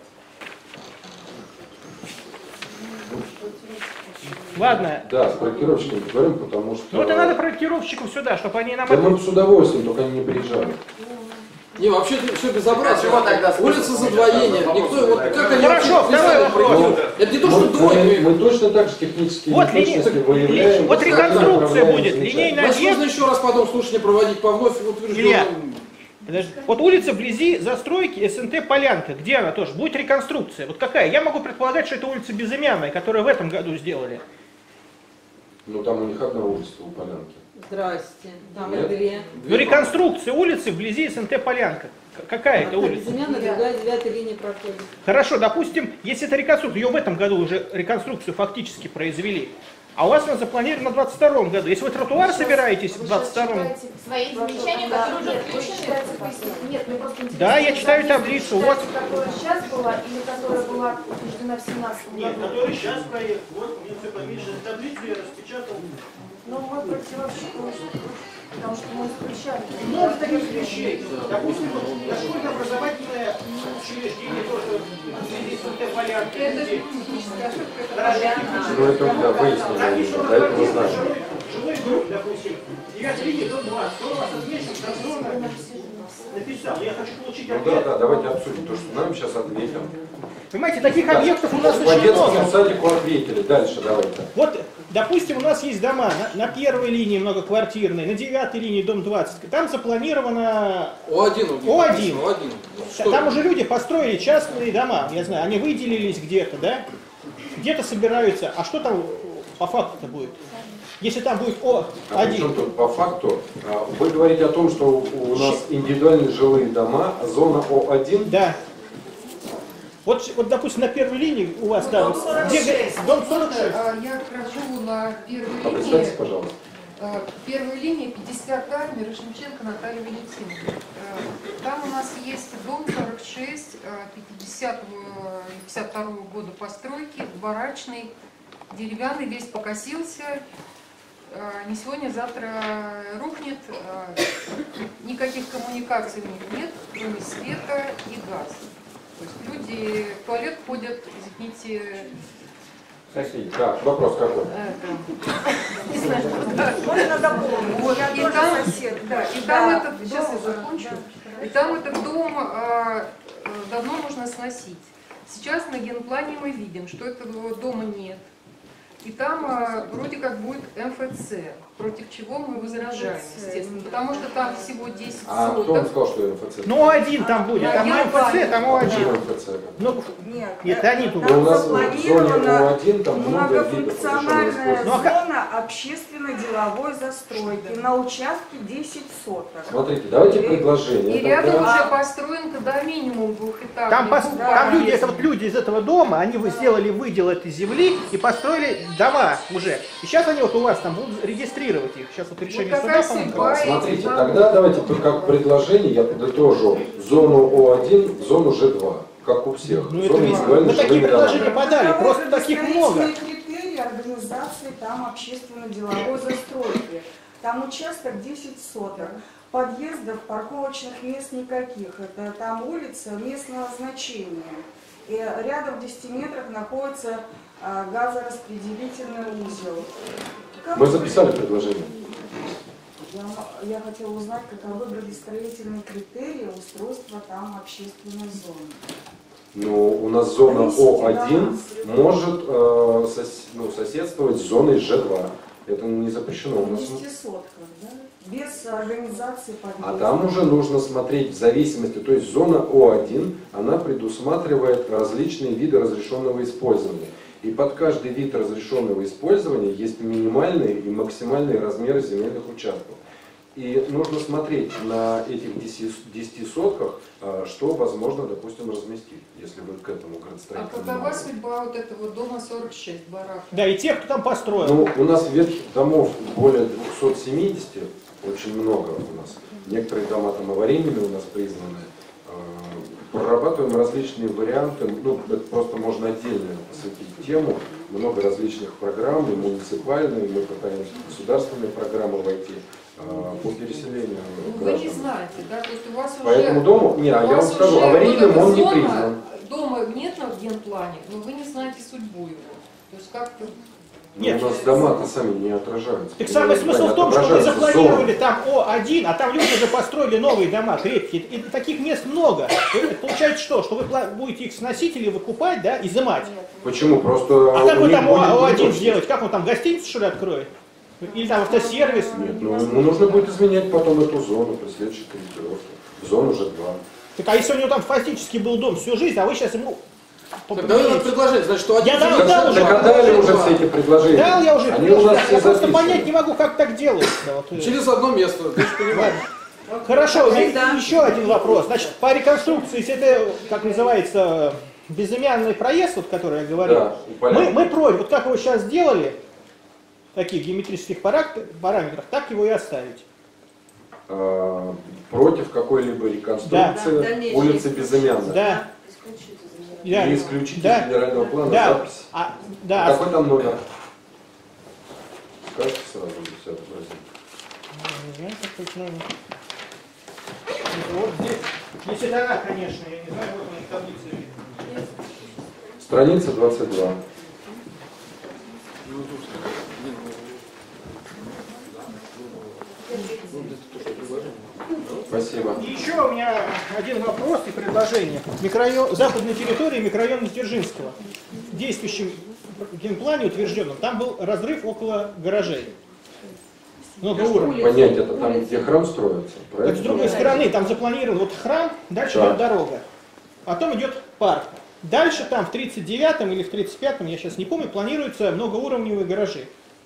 S7: Ладно.
S1: Да, с проектировщиками говорим, потому что...
S7: Ну вот и надо проектировщиков сюда, чтобы они нам...
S1: Да мы с удовольствием, только они не приезжали.
S5: Не, вообще все безобразие.
S8: Чего тогда
S5: Улица задвоения. Никто, вот как они
S7: Хорошо,
S5: вообще
S7: второй вопрос.
S5: проектируют? Это не то,
S1: Мы,
S5: что
S1: мы-
S5: двойка.
S1: мы точно так же технические
S7: Вот,
S1: неточности
S7: линия-
S1: выявляем.
S7: вот
S1: как
S7: реконструкция
S1: направляем
S7: будет,
S1: замечательно.
S7: линейная-
S5: Значит, нужно еще раз потом слушание проводить по вновь
S7: Илья,
S5: утвержденным.
S7: подожди. Вот улица вблизи застройки СНТ Полянка, где она тоже? Будет реконструкция. Вот какая? Я могу предполагать, что это улица Безымянная, которую в этом году сделали.
S1: Ну там у них одна улица у Полянки.
S6: Здрасте. Там
S1: Нет?
S6: и две.
S7: Ну реконструкция улицы вблизи СНТ Полянка. К- Какая это улица?
S6: Безымянная, другая девятая линия проходит.
S7: Хорошо, допустим, если это реконструкция, ее в этом году уже реконструкцию фактически произвели. А у вас она запланирована на двадцать втором году. Если вы тротуар собираетесь в двадцать втором...
S3: Свои замечания, которые уже включены. Нет, мне просто интересно.
S7: Да, я читаю таблицу. Вот.
S3: Которая сейчас была или которая была утверждена в семнадцатом году?
S7: сейчас проект. Вот, мне все помечено. Таблицу я распечатал.
S3: Ну, мы проектировщик, потому что мы исключали.
S7: Много таких вещей. Допустим, дошкольно-образовательное учреждение тоже вблизи СНТ Полянки.
S6: Это
S7: где-
S6: техническая ошибка. это
S1: Ну это да, выяснили, до этого знаем.
S7: Жилой дом, допустим, девятая линия, дом двадцать. Кто у вас отметил, там зона написал. Я хочу получить
S1: Ну
S7: ответ.
S1: да, да, давайте обсудим то, что нам сейчас ответим.
S7: Понимаете, таких
S1: Да.
S7: объектов у нас
S1: По
S7: очень
S1: детскому
S7: много.
S1: садику ответили. Дальше давайте.
S7: Вот, допустим, у нас есть дома на, на первой линии многоквартирной, на девятой линии дом двадцать. Там запланировано...
S5: О один. у них
S7: О один.
S5: написано, О один. Что
S7: Там
S5: это?
S7: уже люди построили частные дома, я знаю, они выделились где-то, да? Где-то собираются. А что там по факту-то будет? Если там будет О
S1: А причем
S7: один.
S1: тут по факту, а, вы говорите о том, что у нас индивидуальные жилые дома, зона О один.
S7: Да. Вот, вот, допустим, на первой линии у вас там... Где, дом сорок шесть.
S9: А, Я хожу на первой
S1: А представьте,
S9: линии.
S1: пожалуйста.
S9: А, Первая линия пятьдесят А, Мирошниченко Наталья Валентиновна. А, Там у нас есть дом сорок шесть, а, пятидесятого и пятьдесят второго года постройки, барачный, деревянный, весь покосился. А, Не сегодня, завтра рухнет. А, Никаких коммуникаций у них нет, кроме света и газа. То есть люди в туалет ходят, извините,
S1: Соседи. Так, вопрос какой?
S3: Не знаю, можно дополнить.
S9: Вот,
S3: Я
S9: и
S3: тоже
S9: там,
S3: сосед.
S9: да, и
S3: Да,
S9: там этот,
S3: дом,
S9: сейчас я закончу, и там этот дом а, э, давно нужно сносить. Сейчас на генплане мы видим, что этого дома нет. И там а, вроде как будет Эм Эф Цэ, против чего мы возражаем, естественно, потому что там всего десять
S1: А кто вам
S9: соток.
S1: сказал, что Эм Эф Цэ?
S7: Ну, О один там будет. Там
S9: Я
S7: Эм Эф Цэ, там О
S1: Почему
S7: один.
S1: Эм Эф Цэ?
S7: Ну,
S10: Нет,
S7: нет, они тут.
S1: Ну, у нас в зоне
S10: запланирована
S1: О один там много видов
S10: многофункциональная
S1: разрешенного
S7: Ну, а как-
S10: зона общественно-деловой застройки на участке десять соток.
S1: Смотрите, давайте предложение.
S9: И рядом
S1: тогда.
S9: уже построен когда минимум двухэтажный.
S7: Там, пос-
S9: дом.
S7: там люди, это вот люди из этого дома, они вы сделали выдел этой земли и построили дома уже. И сейчас они вот у вас там будут регистрировать их. Сейчас вот решение
S9: Вот
S7: суда,
S9: какая
S7: по-моему.
S9: судьба?
S1: Смотрите, тогда давайте тут как предложение я подытожу зону О один, зону Ж два, как у всех.
S7: Ну, это
S1: Зону
S7: мы,
S1: индивидуальных
S7: мы такие
S1: жилых домов.
S7: предложения подали, просто таких много.
S10: Градостроительные критерии организации там общественно-деловой застройки. Там участок десять соток. Подъездов, парковочных мест никаких. Это там улица местного значения. И рядом в десяти метрах находится а, газораспределительный узел. Как
S1: Мы
S10: вы-
S1: записали предложение.
S10: Я, я хотела узнать, каковы градостроительные критерии устройства там общественной зоны.
S1: Ну, у нас зона
S10: Принесите
S1: О один
S10: нам.
S1: может э, сос- ну, соседствовать с зоной Ж два. Это не запрещено. У
S10: В
S1: нас...
S10: десяти сотках, да? Без организации подъезда.
S1: А там уже нужно смотреть в зависимости, то есть зона О один, она предусматривает различные виды разрешенного использования. И под каждый вид разрешенного использования есть минимальные и максимальные размеры земельных участков. И нужно смотреть на этих десяти сотках, а, что возможно, допустим, разместить, если вы к этому
S9: А
S1: градостроительному.
S9: какова судьба вот этого дома сорок шесть, барака?
S7: Да, и тех, кто там построил.
S1: Ну, у нас ветхих домов более двухсот семидесяти, очень много у нас. Некоторые дома там аварийными у нас признаны. Прорабатываем различные варианты, ну, это просто можно отдельно посвятить тему, много различных программ, и муниципальные, мы пытаемся в государственные программы войти. э, по переселению
S9: Ну, вы не
S1: граждан.
S9: знаете, да, то есть у вас
S1: По
S9: уже...
S1: этому дому, не, а
S9: у
S1: я вам
S9: вас
S1: скажу,
S9: уже
S1: аварийным
S9: вот эта
S1: он не
S9: зона,
S1: признан.
S9: Дома нет на генплане, но вы не знаете судьбу его. То есть как-то...
S7: Нет.
S1: У нас дома-то сами не отражаются.
S7: Так самый смысл в том, что вы запланировали там О один, а там люди уже построили новые дома крепкие. И таких мест много. Это получается что? Что вы пла- будете их сносить или выкупать, да, изымать?
S1: Почему? Просто
S7: А как
S1: у
S7: вы
S1: них
S7: там
S1: будет
S7: О один
S1: недоступ.
S7: сделать? Как он там гостиницу что ли откроет? Или там автосервис?
S1: Нет, ну ему нужно будет изменять потом эту зону при следующей корректировке. Зону уже два.
S7: Так а если у него там фактически был дом всю жизнь, а вы сейчас ему...
S5: Так, давай надо предложить, значит, что один...
S7: Я дал,
S5: земель-
S7: дал уже.
S1: Так отдали уже все эти предложения.
S7: Дал я уже,
S1: Они у нас
S7: я
S1: все
S7: просто
S1: записаны.
S7: понять не могу, как так делается. Вот.
S5: Через одно место, ты же понимаешь.
S7: Хорошо, и- еще один вопрос. Значит, по реконструкции, если это, как называется, безымянный проезд, вот, который я говорил,
S1: Да, у
S7: мы,
S1: полян.
S7: мы против, вот как его сейчас сделали, в таких геометрических парак- параметрах, так его и оставить.
S1: А, против какой-либо реконструкции
S6: Да, дальнейшей
S1: улицы Безымянной.
S7: Да. Да.
S1: И исключить
S7: Да.
S1: из федерального плана
S7: Да.
S1: запись.
S7: А, да.
S1: Какой там номер? Скажите сразу, все отобразим.
S7: Не знаю, какой номер. Вот здесь. Если это она, конечно, я не знаю, вот у них таблица видно.
S1: Страница двадцать два. Спасибо.
S7: И еще у меня один вопрос и предложение. Микрорайон, западной территории микрорайона Дзержинского. В действующем генплане утвержденном, там был разрыв около гаражей. Много уровней.
S1: Понять, это там, где храм строится?
S7: Так,
S1: Правильно?
S7: с другой стороны, там запланирован вот храм, дальше
S1: Да.
S7: идет дорога. Потом идет парк. Дальше там в тридцать девятом или в тридцать пятом, я сейчас не помню, планируются многоуровневые гаражи.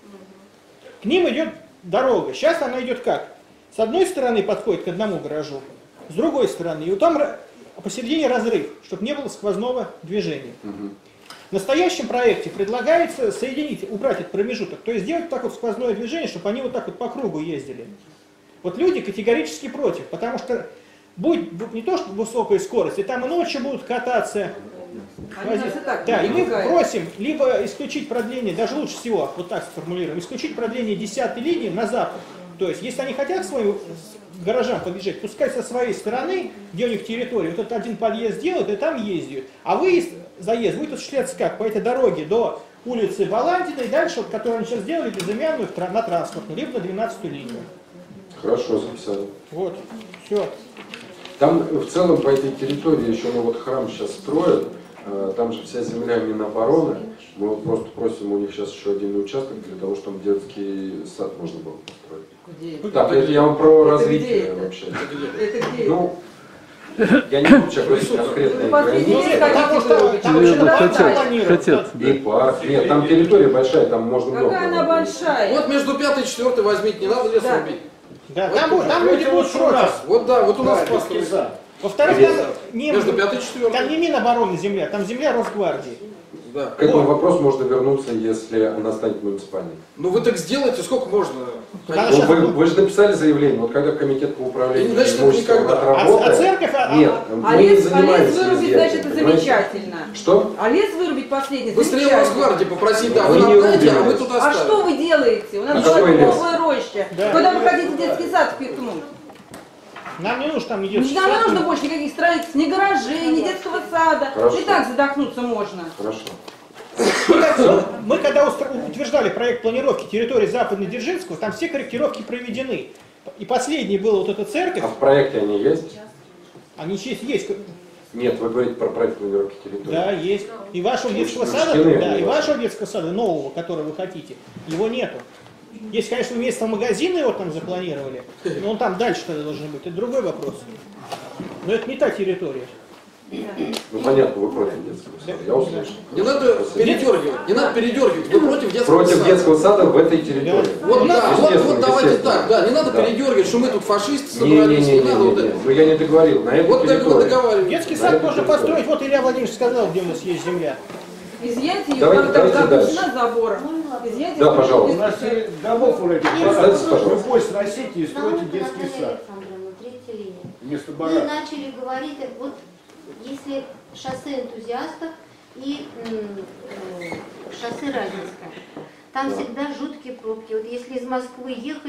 S7: К ним идет дорога. Сейчас она идет как? С одной стороны подходит к одному гаражу, с другой стороны. И вот там ра- посередине разрыв, чтобы не было сквозного движения.
S1: Мгм.
S7: В настоящем проекте предлагается соединить, убрать этот промежуток, то есть сделать так вот сквозное движение, чтобы они вот так вот по кругу ездили. Вот люди категорически против, потому что будет не то, что высокая скорость, и там и ночью будут кататься.
S6: Они нас и так
S7: Да, и мы
S6: пугают.
S7: просим либо исключить продление, даже лучше всего, вот так сформулируем, исключить продление десятой линии на запад. То есть, если они хотят к своим гаражам подъезжать, пускай со своей стороны, где у них территория, вот этот один подъезд делают и там ездят. А выезд, заезд будет осуществляться как? По этой дороге до улицы Баландиной, дальше, вот, которую они сейчас сделали, безымянную, тра- на транспортную, либо на двенадцатую линию.
S1: Хорошо записали.
S7: Вот, все.
S1: Там в целом по этой территории еще, ну вот храм сейчас строят, э, там же вся земля Минобороны. Мы вот просто просим у них сейчас еще один участок для того, чтобы детский сад можно было построить.
S6: Где это?
S1: Так, это я вам про
S6: Это
S1: развитие
S6: где это?
S1: вообще.
S6: Это где?
S1: Ну, я не буду сейчас говорить конкретные
S6: Вы последний
S1: границы.
S6: день
S7: Потому
S6: хотите
S7: что
S6: трогать?
S7: там
S6: Вы
S7: очень
S6: что,
S7: много
S6: бросаете?
S7: планируют.
S2: Хотят,
S1: И парк. Нет, там территория большая, там можно много.
S6: Какая она большая?
S5: Вот между пятой и четвертой возьмите, не надо лес
S6: Да.
S5: рубить.
S7: Да, там, будут- там люди будут против.
S5: Вот да, вот у нас построили.
S7: Во-вторых,
S1: Где?
S7: там не,
S5: Между пятой и
S7: там
S5: четвертой.
S7: не Минобороны земля, там земля Росгвардии.
S5: Да.
S1: К этому вопросу можно вернуться, если она станет муниципальной.
S5: Ну вы так сделайте, сколько можно?
S7: Да,
S1: Ну,
S7: щас-
S1: вы, вы же написали заявление, вот когда комитет по управлению
S5: И, значит, это
S1: имуществом
S5: никогда.
S1: отработает.
S7: А- а церковь, а-
S1: Нет,
S6: А
S1: мы не
S6: лес, а лес
S1: занимаемся
S6: вырубить,
S1: изъятием,
S6: значит, это
S1: понимаете?
S6: замечательно.
S1: Что?
S6: А лес вырубить последний,
S5: Быстрее у
S6: замечательно.
S5: Росгвардии попросить, да,
S1: Вы
S5: вы
S1: не
S5: нам дайте, а
S1: рубите
S5: мы
S1: лес.
S5: тут
S6: А
S5: оставим.
S6: что вы делаете? У
S1: А
S6: нас
S1: какой
S6: еще
S1: лес?
S6: новая роща.
S7: Да.
S6: Куда вы хотите детский сад впихнуть?
S7: Нам не нужно там не детский
S6: Нам не
S7: сад.
S6: нужно больше никаких строительств, ни гаражей, ни детского сада.
S1: Хорошо.
S6: И так задохнуться можно.
S1: Хорошо.
S7: Мы, мы когда устр- утверждали проект планировки территории Западной Дзержинского, там все корректировки проведены. И последний был вот эта церковь,
S1: А в проекте они есть?
S7: они есть, есть.
S1: Нет, вы говорите про проект планировки территории.
S7: Да, есть. И вашего детского сада,
S1: Учтены
S7: да,
S1: они
S7: и
S1: ваши.
S7: вашего детского сада, нового, который вы хотите, его нету. Есть, конечно, вместо магазина его там запланировали, но он там дальше тогда должен быть. Это другой вопрос. Но это не та территория.
S1: Ну понятно, вы против детского сада, я услышал.
S5: Не надо передергивать, не надо передергивать, вы против детского
S1: Против
S5: сада.
S1: детского сада в этой территории.
S5: Вот,
S7: У нас-
S5: да, вот,
S1: естественно,
S5: вот давайте
S1: естественно.
S5: так, да, не надо
S1: Да.
S5: передергивать, что мы тут фашисты собрались, не, надо вот
S1: Не-не-не,
S5: это.
S1: ну я не договорил, на этой
S5: Вот так мы
S1: территории.
S5: договариваемся.
S7: Детский
S1: На
S7: сад
S1: этой
S7: можно
S1: территории.
S7: построить, вот Илья Владимирович сказал, где у нас есть земля.
S6: Изъять ее,
S1: Давайте-
S6: как там
S1: давайте
S6: запрещена забором. Изъять
S1: Да,
S6: ее,
S1: пожалуйста.
S8: У нас и домов у этих
S1: Представьте,
S8: бараков
S1: пожалуйста.
S8: любой сносите и стройте
S11: Нам
S8: детский
S11: Наталья
S8: сад
S11: Александровна, третья линия.
S8: вместо
S11: Вы
S8: бараков.
S11: начали говорить, вот если шоссе энтузиастов и м, э, шоссе Разинское, там
S1: Да.
S11: всегда жуткие пробки. Вот если из Москвы ехать,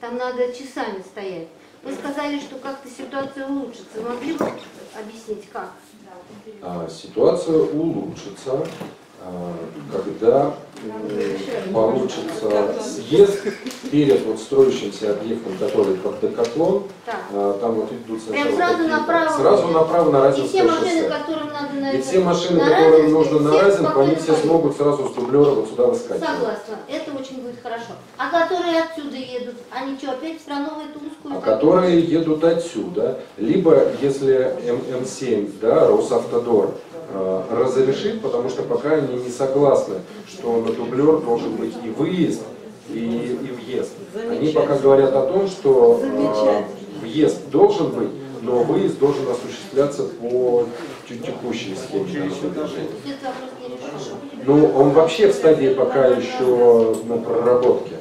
S11: Там надо часами стоять. Вы сказали, что как-то ситуация улучшится. Могли бы объяснить, как?
S1: А, ситуация улучшится, а, когда м, получится съезд перед вот строящимся объектом, который под Декатлон.
S11: Так.
S1: А, там вот идут сначала
S11: Прям сразу
S1: такие-
S11: направо?
S1: сразу направо на
S11: И
S1: Разинское
S11: все машины,
S1: шоссе.
S11: которым надо на
S1: И
S11: это-
S1: все машины,
S11: на
S1: которым
S11: Разинское,
S1: нужно на
S11: все
S1: Разинку, они
S11: спокойно
S1: все
S11: поедут.
S1: смогут сразу с дублера вот сюда выскакивать.
S11: Согласна, это очень будет хорошо. А которые отсюда едут, они что, опять в страну в эту узкую?
S1: А которые едут отсюда, либо если эм семь, да, Росавтодор, э, разрешит, потому что пока они не согласны, что на дублер должен быть и выезд, и, и въезд. Они пока говорят о том, что э, въезд должен быть, но выезд должен осуществляться по тю- текущей схеме дорожного движения.
S11: Этот вопрос не решен.
S1: Ну, он вообще в стадии пока еще ну, проработки.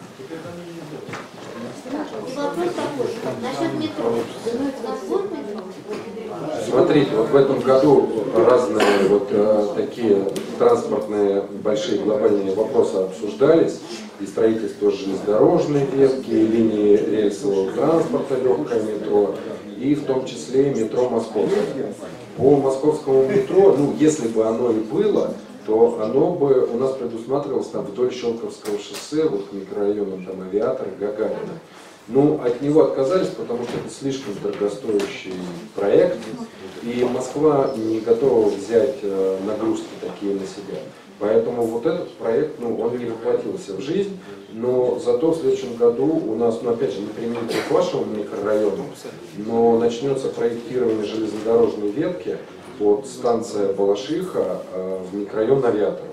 S11: И вопрос такой, насчет метро. У нас будет метро?
S1: Смотрите, вот в этом году разные вот э, такие транспортные большие глобальные вопросы обсуждались. И строительство железнодорожной ветки, и линии рельсового транспорта, легкое метро, и в том числе метро московское. По московскому метро, ну, если бы оно и было, то оно бы у нас предусматривалось там вдоль Щелковского шоссе, вот к микрорайонам там Авиатора, Гагарина. Ну, от него отказались, потому что это слишком дорогостоящий проект, и Москва не готова взять э, нагрузки такие на себя. Поэтому вот этот проект, ну, он не воплотился в жизнь, но зато в следующем году у нас, ну, опять же, не применительно к вашему микрорайону, но начнется проектирование железнодорожной ветки от станции Балашиха э, в микрорайон Авиатора.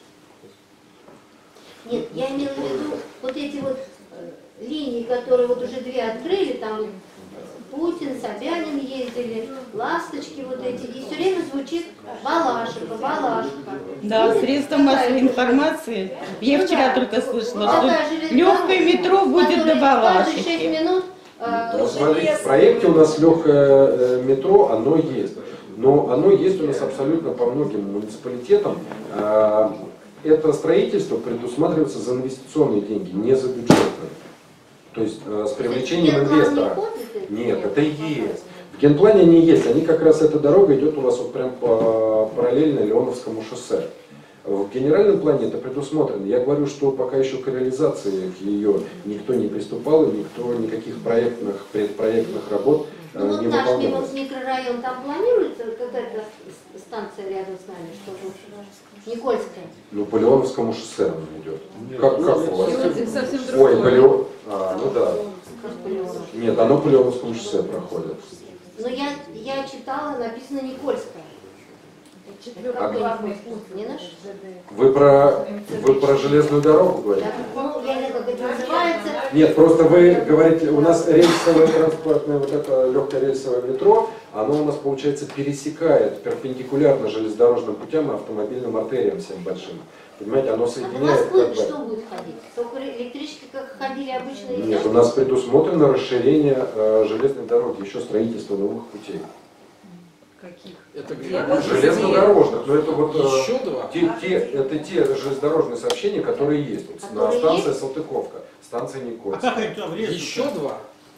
S11: Нет, я имела в виду вот эти вот э, линии, которые вот уже две открыли, там Путин, Собянин ездили, ласточки вот эти, и все время звучит Балашиха, Балашиха.
S4: Да,
S11: Будет
S4: средства
S11: такая
S4: массовой
S11: линия?
S4: информации. Я
S11: Ну
S4: вчера
S11: да.
S4: только слышала,
S11: Такая
S4: что
S11: железнодорожная,
S4: легкое метро будет до
S11: которая каждые шесть
S4: Балашихи.
S11: минут э,
S1: Ну, смотрите, в проекте у нас легкое э, метро, оно есть. Но оно есть у нас абсолютно по многим муниципалитетам. А, Это строительство предусматривается за инвестиционные деньги, не за бюджетные. То есть э, с привлечением
S11: Генплан не
S1: инвестора.
S11: входит?
S1: Нет, это и есть. В генплане они есть. Они как раз, эта дорога идет у вас вот прям по параллельно Леоновскому шоссе. В генеральном плане это предусмотрено. Я говорю, что пока еще к реализации ее никто не приступал, и никто никаких проектных, предпроектных работ э,
S11: Ну вот
S1: не
S11: наш
S1: выполнял.
S11: микрорайон, там планируется какая-то станция рядом с нами, чтобы Никольская.
S1: Ну, по Леоновскому шоссе он идет. Как, как у вас?
S6: Это совсем
S1: Ой,
S6: другое.
S1: по Леон... А, ну да.
S11: Как по Леону.
S1: Нет, оно по Леоновскому шоссе проходит.
S11: Но я, я читала, написано Никольская. Это
S1: А-
S11: какой путь, не наш?
S1: Вы про, вы про железную дорогу говорите?
S11: Да, ну, я не знаю, как это называется.
S1: Нет, просто вы говорите, у нас рельсовое транспортное, вот это легкое рельсовое метро, оно у нас, получается, пересекает перпендикулярно железнодорожным путям и автомобильным артериям всем большим. Понимаете, оно
S11: А у нас
S1: соединяет
S11: будет
S1: как бы...
S11: что будет ходить? Только электрички, как ходили обычно? и
S1: Нет,
S11: так?
S1: у нас предусмотрено расширение э, железной дороги, еще строительство новых путей.
S6: Каких?
S5: Это где?
S1: Железнодорожных, но это вот э,
S5: Еще два?
S1: те, те, это те железнодорожные сообщения, которые есть. Вот на
S11: Которые
S1: станции
S11: есть?
S1: Салтыковка, станция
S7: А
S1: Никольская.
S7: как они туда влезут?
S5: Еще два?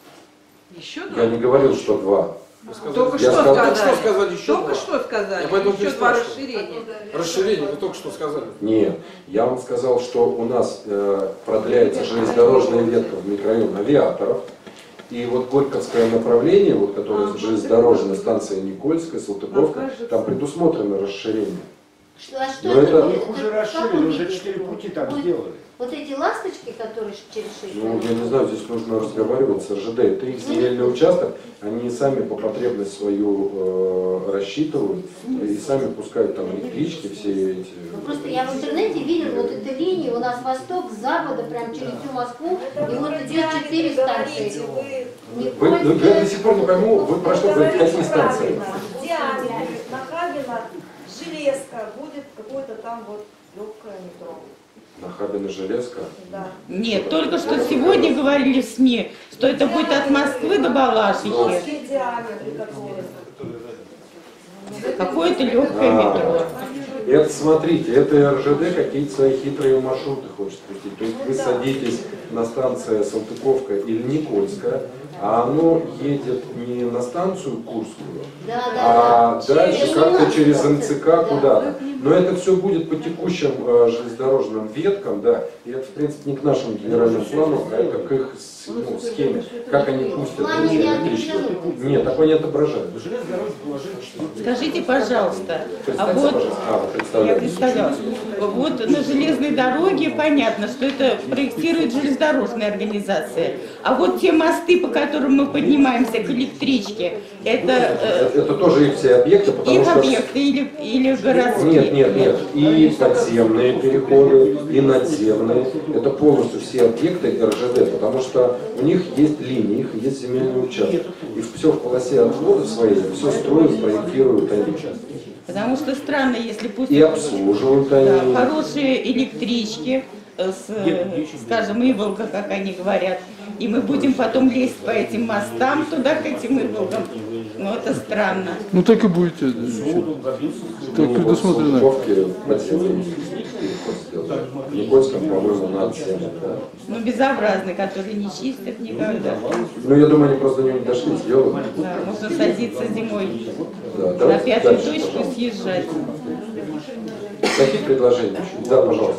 S6: Еще
S1: Я
S6: два?
S1: не говорил, что два.
S5: Вы сказали-
S6: Только
S1: Я
S6: что
S1: сказал-
S6: сказали.
S5: Только что сказали еще
S6: Только
S5: два.
S6: что сказали.
S5: Я поэтому
S6: Еще два
S5: переспрашиваю.
S6: расширения.
S5: Расширение, вы только что сказали.
S1: Нет, я вам сказал, что у нас э, продляется железнодорожная ветка в микрорайон Авиаторов. И вот Горьковское направление, вот, которое железнодорожная станция Никольская, Салтыковка, там предусмотрено расширение.
S11: Что, а что
S1: Но
S11: это,
S1: это-
S11: будет?
S8: Их уже
S11: Это в
S8: расширили,
S11: каком
S8: уже
S11: виде
S8: четыре
S11: это
S8: пути
S11: будет?
S8: там
S11: Будет
S8: сделали.
S11: Вот эти ласточки, которые через шесть
S1: Ну,
S11: минут?
S1: я не знаю, здесь нужно разговаривать с эр жэ дэ. Это их земельный участок, они сами по потребность свою э, рассчитывают и сами пускают там электрички, все эти.
S11: Ну, просто я в интернете видела вот эту линию, у нас восток, с запада, прям через всю Москву, и вот идет четыре станции.
S1: Вы, ну, я до сих пор не пойму, вы про что говорите, какие станции?
S10: Диаметр, Нахабино, железка, будет какое-то там вот легкое метро.
S1: Нахабино, Железка.
S10: Да.
S4: Нет, только что сегодня говорили в СМИ, что это будет от Москвы до Балашихи.
S10: Плоские диаметры, которые.
S4: Какое-то легкое
S1: А.
S4: метро.
S1: Это, смотрите, это эр жэ дэ какие-то свои хитрые маршруты хочет пустить. То есть вы садитесь на станции Салтыковка или Никольская, а оно едет не на станцию Курскую,
S11: Да, да,
S1: а
S11: да.
S1: дальше
S11: Через
S1: как-то
S11: Милан.
S1: через эм цэ ка
S11: Да.
S1: куда-то. Но это все будет по текущим э, железнодорожным веткам, да, и это, в принципе, не к нашему генеральному плану, а это к их с- ну, схеме, как они пустят
S11: Плане
S1: эти
S11: не
S1: электрички.
S11: отражено.
S1: Нет, такое не отображают.
S4: Скажите, пожалуйста, а
S1: Представьте,
S4: вот
S1: пожалуйста. А, вы
S4: я
S1: представляете.
S4: представляю, вот на железной дороге понятно, что это проектирует железнодорожная организация, а вот те мосты, по которым мы поднимаемся к электричке, это э,
S1: Это, это тоже их все объекты, потому
S4: их
S1: что...
S4: объекты или, или городские?
S1: Нет, нет, нет. И подземные переходы, и надземные. Это полностью все объекты эр жэ дэ, потому что у них есть линии, их есть земельный участок. И все в полосе отвода своей, все строят, проектируют они.
S4: Потому что странно, если пусть
S1: И обслуживают они.
S4: да, хорошие электрички с, э, скажем, Иволга, как они говорят, и мы будем потом лезть по этим мостам туда, к этим Иволгам. Ну, это странно.
S2: Ну так и будете. Так предусмотрено.
S1: Салтыковке подземный переход сделали. В Никольском, по-моему, надземный, да.
S4: Ну, безобразный, который не чистят никогда.
S1: Ну, я думаю, они просто до него не дошли, сделали.
S4: Да, можно садиться зимой
S1: Да,
S4: на
S1: давайте
S4: пятую
S1: дальше,
S4: точку
S1: пожалуйста.
S4: съезжать.
S1: Какие предложения еще? Да, пожалуйста.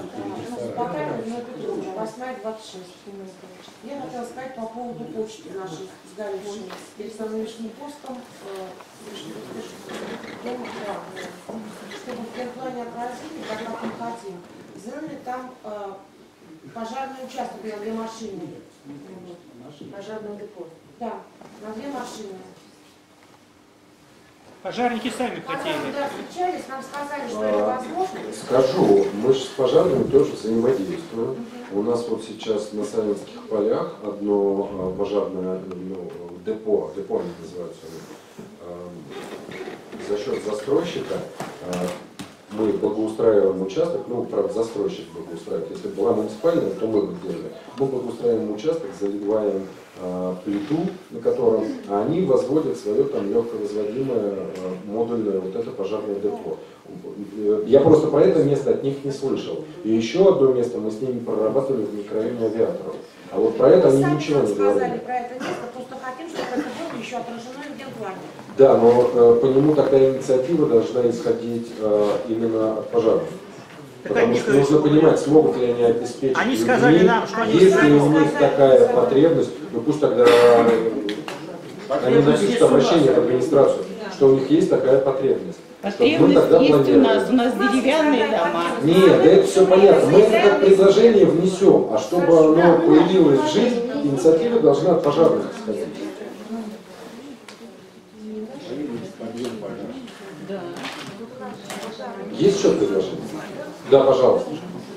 S12: восьмая двадцать шесть. Я хотела сказать по поводу почты нашей сгоревшей. Перед Нижним постом, чтобы в генплане отразили, как мы хотим, сделали там пожарный участок на две машины.
S3: Пожарное депо.
S12: Да, на две машины.
S7: Пожарники сами хотели.
S12: Когда встречались, нам сказали, что это возможно.
S1: Скажу, мы же с пожарными тоже взаимодействуем. У нас вот сейчас на Савинских полях одно а, пожарное ну, депо, депо они называются, а, за счет застройщика а, мы благоустраиваем участок, ну, правда, застройщик благоустраивает. Если была муниципальная, то мы бы делали. Мы благоустраиваем участок, заливаем а, плиту, на котором а они возводят свое там легковозводимое а, модульное вот это пожарное депо. Я просто про это место от них не слышал. И еще одно место мы с ними прорабатывали в микрорайоне Авиаторов. А вот про это они ничего не
S12: сказали
S1: говорили.
S12: про это место, просто хотим, чтобы это было еще отражено в генплане.
S1: Да, но э, по нему тогда инициатива должна исходить э, именно от пожарных. Потому что нужно понимать, смогут ли они обеспечить
S7: Они
S1: людьми,
S7: сказали нам, что они
S1: есть ли у
S7: смогут.
S1: них такая потребность, ну пусть тогда э, они напишут обращение в администрацию, что у них есть такая потребность.
S4: Потребность есть у нас, у нас деревянные дома.
S1: Нет, да это все понятно. Мы это как предложение внесем, а чтобы оно появилось в жизнь, инициатива должна от пожарных исходить. Есть еще предложение? Да, пожалуйста.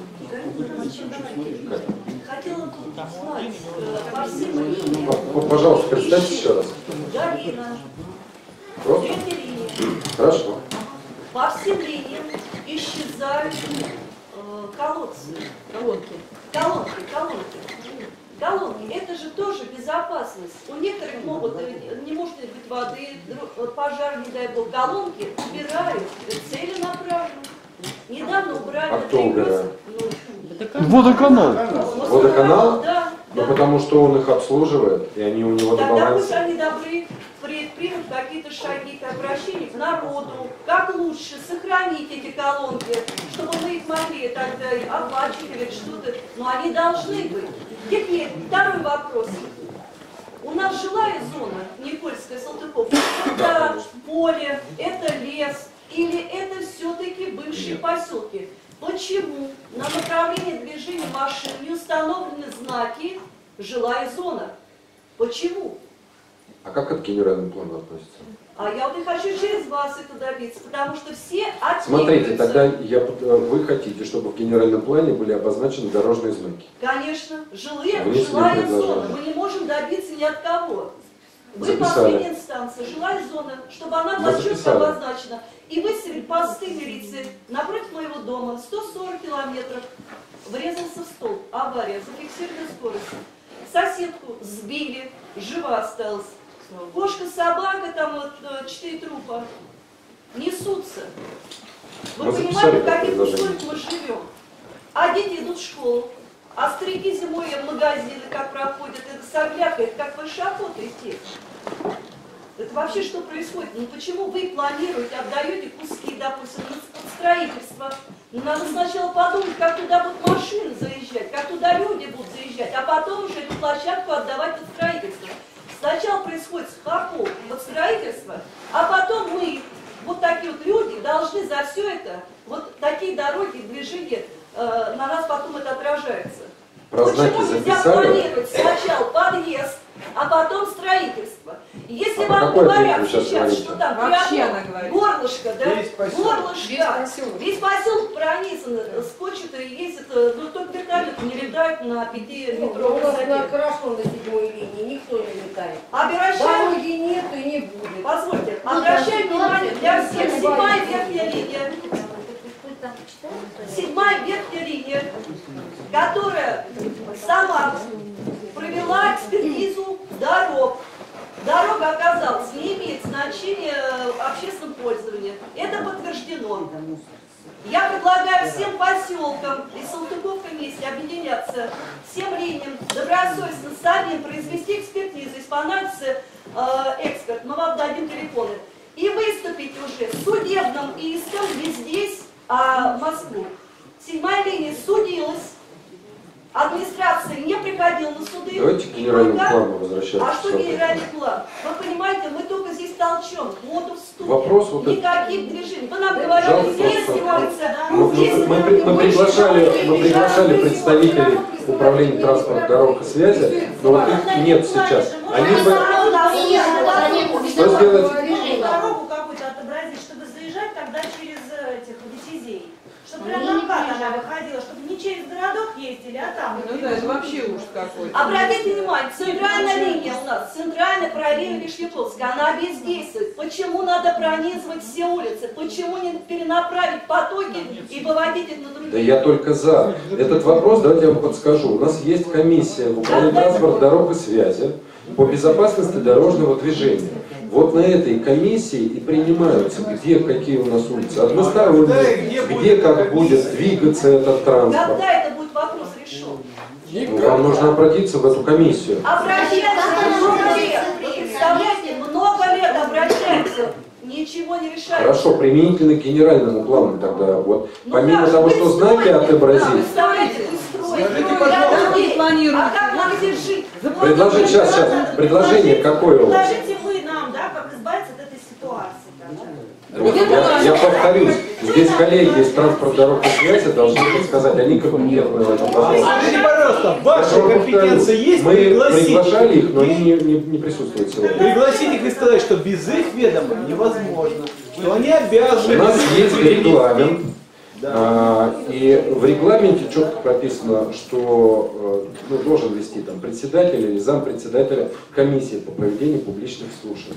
S13: Хотела тут узнать, по всем линиям.
S1: Пожалуйста, представьте еще раз.
S13: Галина.
S1: Просто?
S13: Третья линия.
S1: Хорошо.
S13: По всем линиям исчезают э, колодцы. Колонки. Колонки, колонки. Колонки, это же тоже безопасность. У некоторых могут, не может быть воды, пожар, не дай бог, колонки убирают целенаправленно. Недавно убрали.
S1: А кто убирает?
S2: Водоканал.
S1: Водоканал?
S13: Да.
S1: Ну потому что он их обслуживает, и они у него на
S13: Тогда пусть
S1: балансе.
S13: они добры предпримут какие-то шаги к обращению к народу, как лучше сохранить эти колонки, чтобы мы их могли тогда оплачивать или что-то, но они должны быть. Теперь второй вопрос. У нас жилая зона, Никольская, Салтыковка, это поле, это лес, или это все-таки бывшие поселки? Почему на направлении движения машин не установлены знаки «жилая зона»? Почему?
S1: А как это к генеральному плану относится?
S13: А я вот и хочу через вас это добиться, потому что все отнекаются.
S1: Смотрите, тогда я, вы хотите, чтобы в генеральном плане были обозначены дорожные знаки?
S13: Конечно, жилые,
S1: Внесли
S13: жилая
S1: предложение.
S13: зона. Мы не можем добиться ни от кого. Вы
S1: Записали.
S13: последняя инстанция, жилая зона, чтобы она была
S1: Мы
S13: четко
S1: записали.
S13: обозначена. И выставили посты милиции напротив моего дома, сто сорок километров, врезался в столб, авария, зафиксирована скорость. Соседку сбили, жива осталась. Кошка, собака, там вот четыре трупа. Несутся. Вы
S1: Мы
S13: понимаете,
S1: записали
S13: в каких
S1: предложение.
S13: условиях мы живем? А дети идут в школу, а старики зимой в магазины как проходят, это сопляка, это как в эшафот идти. Это вообще что происходит? Ну почему вы планируете, отдаете куски, допустим, под строительство? Ну, надо сначала подумать, как туда будут машины заезжать, как туда люди будут заезжать, а потом уже эту площадку отдавать под строительство. Сначала происходит хапок под строительство, а потом мы, вот такие вот люди, должны за все это, вот такие дороги, движения, э, на нас потом это отражается.
S1: Про знаки
S13: Почему нельзя
S1: записали?
S13: планировать сначала подъезд, а потом строительство? Если
S1: А
S13: вам
S1: про какой
S13: говорят
S1: объект вы сейчас
S13: сейчас,
S1: говорите?
S13: что там
S6: Вообще
S13: прямо
S6: она говорит.
S13: горлышко, да?
S8: Весь поселок.
S13: Горлышко.
S9: Весь поселок.
S13: Весь поселок пронизан, скотчет и ездит, э, ну только вертолеты не летают на пятиметровой
S12: У нас
S13: высоте.
S12: на хорошо на седьмой линии, никто не летает.
S13: Обращаем,
S12: Дороги нету и не будет.
S13: позвольте,
S11: Ну,
S13: обращаем
S11: да,
S13: внимание, для всех,
S11: ситуация.
S13: седьмая верхняя линия, седьмая верхняя линия, которая сама провела экспертизу дорог. Дорога оказалась, не имеет значения в общественном пользовании. Это подтверждено. Я предлагаю всем поселкам и Салтыковка вместе объединяться, всем линиям добросовестно самим произвести экспертизу, если понадобится э, эксперт, мы вам дадим телефоны, и выступить уже с судебным иском не здесь, а в Москву. Седьмая линия судилась, администрация не приходила на суды.
S1: Давайте к генеральному
S13: Только-
S1: плану возвращаться.
S13: А что генеральный план? Вы понимаете, мы только здесь толчем, моду в студию.
S1: Вопрос вот этот.
S13: Никаких движений. Вы нам говорили,
S1: Жалко
S13: здесь
S1: просто.
S13: улица,
S1: Мы,
S13: здесь
S1: мы- мы
S13: люди,
S1: при- мы
S13: больше
S1: приглашали,
S13: народу,
S1: мы приглашали
S13: и
S1: представителей управления транспорта, дорог и связи, но вот их нет сейчас. Они бы... Что сделать?
S14: Дорогу какую-то отобразить, чтобы заезжать тогда через этих витязей. Чтобы прям на МКАД она выходила, чтобы не через городок ездили, а там.
S6: Ну да, это вообще ужас какой-то.
S13: Обратите внимание, центральная линия у нас, центральная проверка Вишневцовская, она бездействует. Почему надо пронизывать все улицы? Почему не перенаправить потоки и выводить их на другие?
S1: Да я только за. Этот вопрос, давайте я вам подскажу. У нас есть комиссия в управлении транспорта, дорог и связи по безопасности дорожного движения. Вот на этой комиссии и принимаются, где какие у нас улицы односторонние, где как будет двигаться этот транспорт.
S13: Когда это будет вопрос решен?
S1: Ну, вам нужно обратиться в эту комиссию.
S13: Обращаемся много лет. Представляете, много лет обращаемся. Ничего не решается.
S1: Хорошо, применительно к генеральному плану тогда. Вот,
S13: Ну
S1: помимо
S13: да,
S1: того,
S13: вы
S1: что
S13: строите,
S1: знаки
S13: да,
S1: отобразить,
S13: представляете, вы строите.
S6: Скажите,
S13: Ну,
S6: пожалуйста,
S13: я людей.
S6: планируете?
S13: А как нам здесь жить?
S1: предложить, сейчас, сейчас, предложение какое у вас?
S14: Предложите вы нам, да, как избавиться от этой ситуации.
S1: Вот я, я повторюсь, здесь коллеги из транспорта, дорог и связи должны сказать, они компетентны в этом вопросе.
S8: Скажите, пожалуйста, ваша
S1: Я повторюсь,
S8: компетенция есть
S1: мы
S8: пригласить?
S1: приглашали их, но они не, не, не присутствуют сегодня.
S8: Пригласить их и сказать, что без их ведома невозможно, что они обязаны...
S1: У нас есть регламент,
S8: Да.
S1: а, и в регламенте четко прописано, что э, ну, должен вести там председатель или зампредседателя комиссии по проведению публичных слушаний.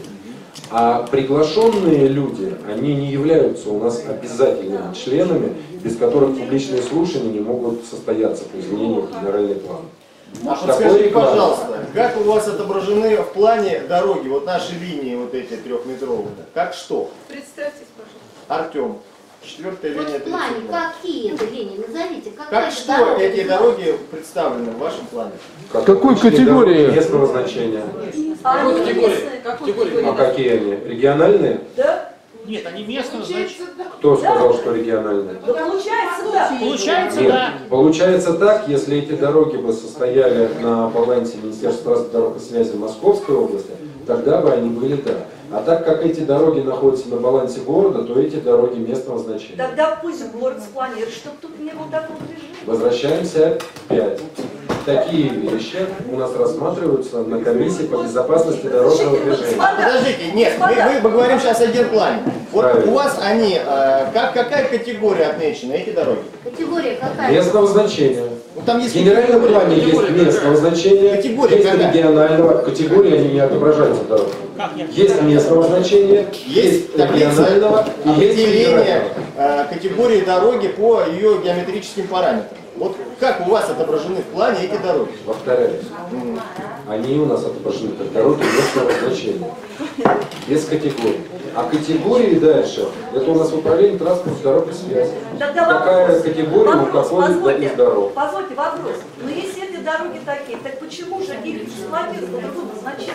S1: А приглашенные люди, они не являются у нас обязательными членами, без которых публичные слушания не могут состояться по изменению в генеральный план.
S15: А
S1: Такой
S15: подскажите,
S1: регламент.
S15: пожалуйста, как у вас отображены в плане дороги, вот наши линии, вот эти трехметровые, как что?
S9: Представьтесь, пожалуйста.
S15: Артем, четвертая
S11: Вот
S15: линия
S11: в плане,
S15: тридцать.
S11: какие это линии? Назовите, какая
S15: Как
S11: это
S15: что
S11: дорога?
S15: эти дороги представлены в вашем плане?
S1: Как
S2: Какой
S1: обычные
S2: категории?
S1: дороги местного значения.
S13: А
S5: Какой
S13: они
S5: категории?
S13: местные, какой
S5: Категории?
S1: А
S13: категории?
S1: какие они? Региональные?
S13: Да?
S7: Нет, они местные, значит.
S1: Кто сказал, что региональные?
S13: Да получается, да.
S7: Получается,
S1: Нет,
S7: да.
S1: получается так, если эти дороги бы состояли на балансе Министерства транспорта, дорог и связи Московской области, тогда бы они были да. А так как эти дороги находятся на балансе города, то эти дороги местного значения.
S13: Тогда пусть город спланирует, чтобы тут не было такого движения.
S1: Возвращаемся опять. Такие вещи у нас рассматриваются на комиссии по безопасности дорожного движения.
S15: Подождите, нет, мы, мы, мы говорим сейчас о генплане. Вот
S1: Правильно.
S15: у вас они, э, как, какая категория отмечена, эти дороги?
S11: Категория какая?
S1: Местного значения.
S15: Вот там есть
S1: В генеральном плане есть
S5: Категория
S1: местного значения,
S15: Категория
S1: есть
S15: какая?
S1: регионального. Категории они не отображаются в дорогах.
S7: Как нет?
S1: Есть местного значения,
S15: Есть
S1: есть
S15: таблица
S1: регионального и есть
S15: определения
S1: федерального.
S15: э, категории дороги по ее геометрическим параметрам. Вот как у вас отображены в плане эти дороги?
S1: Повторяюсь, они у нас отображены как дороги местного значения, без категорий. А категории дальше, это у нас управление транспорта, дорог и связи.
S13: Тогда
S1: Какая
S13: вопрос,
S1: категория у
S13: вопрос,
S1: какой
S13: позвольте,
S1: из дорог?
S13: позвольте вопрос. Но если эти дороги такие, так почему же их эксплуатируют по другому назначению?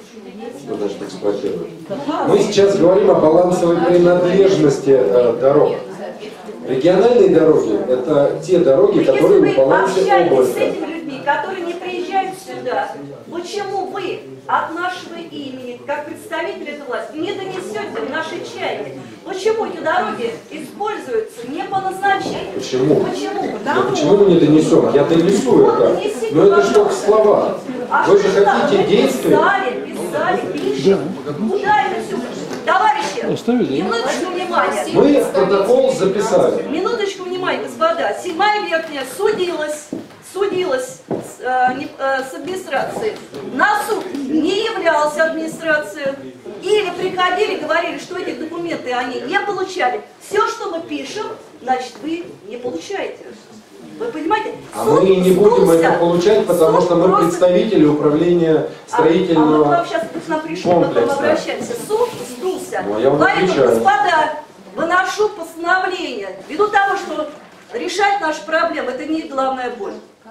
S1: Что значит эксплуатируют? Мы сейчас говорим о балансовой принадлежности э, дорог. Региональные дороги – это те дороги,
S13: Но
S1: которые
S13: если
S1: в балансе
S13: вы общаетесь с
S1: области.
S13: этими людьми, которые не приезжают сюда, почему вы от нашего имени, как представители этой власти, не донесете в наши чаяния? Почему эти дороги используются не по назначению?
S1: Почему?
S13: Почему?
S1: Ну, почему мы не донесем? Я донесу это. Но это же только слова.
S13: А
S1: Вы
S13: что
S1: же
S13: там?
S1: хотите
S13: Мы
S1: действий?
S13: Писали, писали, пишем. Куда это все? Товарищи,
S2: Оставили, да?
S13: минуточку внимания.
S1: Мы протокол записали.
S13: Минуточку внимания, господа. Седьмая верхняя судилась, судилась с, э, не- э, с администрацией. На суд не являлся администрация. Или приходили, говорили, что эти документы они не получали. Все, что мы пишем, значит, вы не получаете. Вы понимаете?
S1: А мы не будем
S13: сдулся.
S1: это получать, потому
S13: Суд
S1: что мы
S13: просто-
S1: представители управления
S13: А, а мы к
S1: строительного
S13: вам сейчас к нам пришли, потом
S1: комплекса.
S13: обращаемся. Суд сдулся.
S1: Ну, а я вам
S13: Поэтому,
S1: отвечаю.
S13: господа, выношу постановление. Ввиду того, что решать наши проблемы, это не главная боль.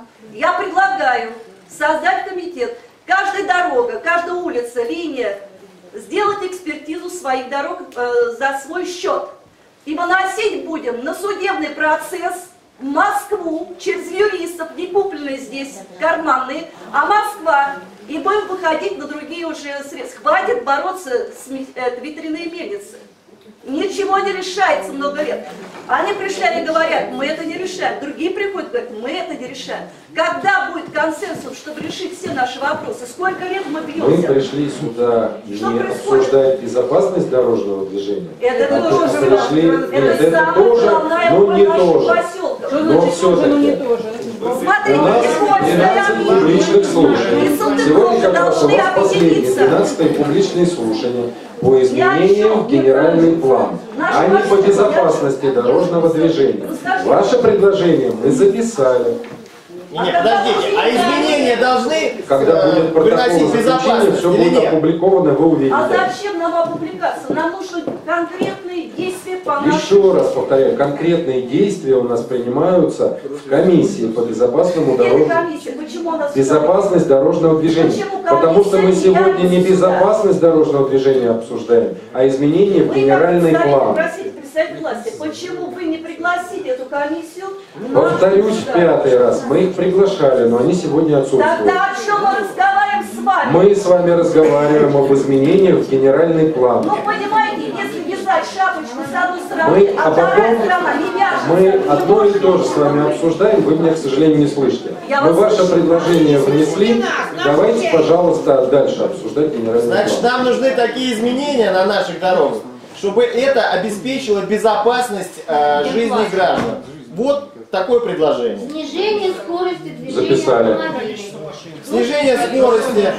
S13: Я предлагаю создать комитет. Каждая дорога, каждая улица, линия, сделать экспертизу своих дорог э, за свой счет. И выносить будем на судебный процесс в Москву через юристов, не купленные здесь карманные, а Москва. И будем выходить на другие уже средства. Хватит бороться с ми- э, ветряной мельницей. Ничего не решается много лет. Они пришли, они говорят, мы это не решаем. Другие приходят, говорят, мы это не решаем. Когда будет консенсус, чтобы решить все наши вопросы? Сколько лет мы
S1: Мы
S13: бьемся?
S1: пришли сюда
S13: Что
S1: не
S13: происходит?
S1: обсуждать безопасность дорожного движения.
S13: Это
S1: а
S13: тоже
S1: пришли,
S13: это
S1: нет, это
S13: самая
S1: тоже,
S13: главная
S1: но
S13: боль
S1: не
S13: наших
S1: тоже.
S13: поселков.
S1: Но все-таки.
S13: Смотрите,
S1: У нас двенадцать публичных слушаний. Сегодня как раз у нас последние двенадцатые публичные слушания по изменениям в генеральный план, а не по безопасности дорожного движения. Ваше предложение мы записали.
S15: Не, не, подождите, а изменения должны
S1: Когда
S15: э,
S1: будет протокол
S15: приносить
S1: заключения,
S15: безопасность
S1: все
S15: или
S1: будет
S15: нет?
S1: опубликовано, вы увидите.
S13: А зачем нам опубликация? Нам нужны конкретные действия по нашему...
S1: Еще раз повторяю, конкретные действия у нас принимаются в комиссии по безопасному
S13: Где
S1: дорожному...
S13: комиссия? Почему у нас...
S1: Безопасность дорожного движения.
S13: Почему
S1: Потому что мы
S13: комиссия не
S1: сегодня не
S13: является сюда?
S1: безопасность дорожного движения обсуждаем, а изменения в
S13: Вы
S1: генеральный
S13: как
S1: план.
S13: просите представитель власти, почему вы не пригласили эту комиссию? на
S1: Повторюсь в
S13: сюда?
S1: пятый раз, мы их приглашали, но они сегодня отсутствуют.
S13: Тогда о чем мы разговариваем с вами?
S1: Мы с вами разговариваем об изменениях в генеральный план.
S13: Ну, понимаете, если вязать шапочку с одной стороны,
S1: Мы,
S13: а
S1: а
S13: вторая
S1: потом
S13: сторона не вяжется,
S1: мы
S13: не
S1: одно и
S13: может
S1: то же
S13: быть.
S1: с вами обсуждаем, вы меня, к сожалению, не слышите.
S13: Я
S1: Мы
S13: вас
S1: ваше
S13: слышу.
S1: предложение внесли, давайте, пожалуйста, дальше обсуждать генеральный
S15: Значит,
S1: план.
S15: нам нужны такие изменения на наших дорогах, чтобы это обеспечило безопасность э, жизни граждан. Вот такое предложение.
S11: Снижение скорости движения
S1: Записали.
S11: автомобилей.
S15: Снижение скорости,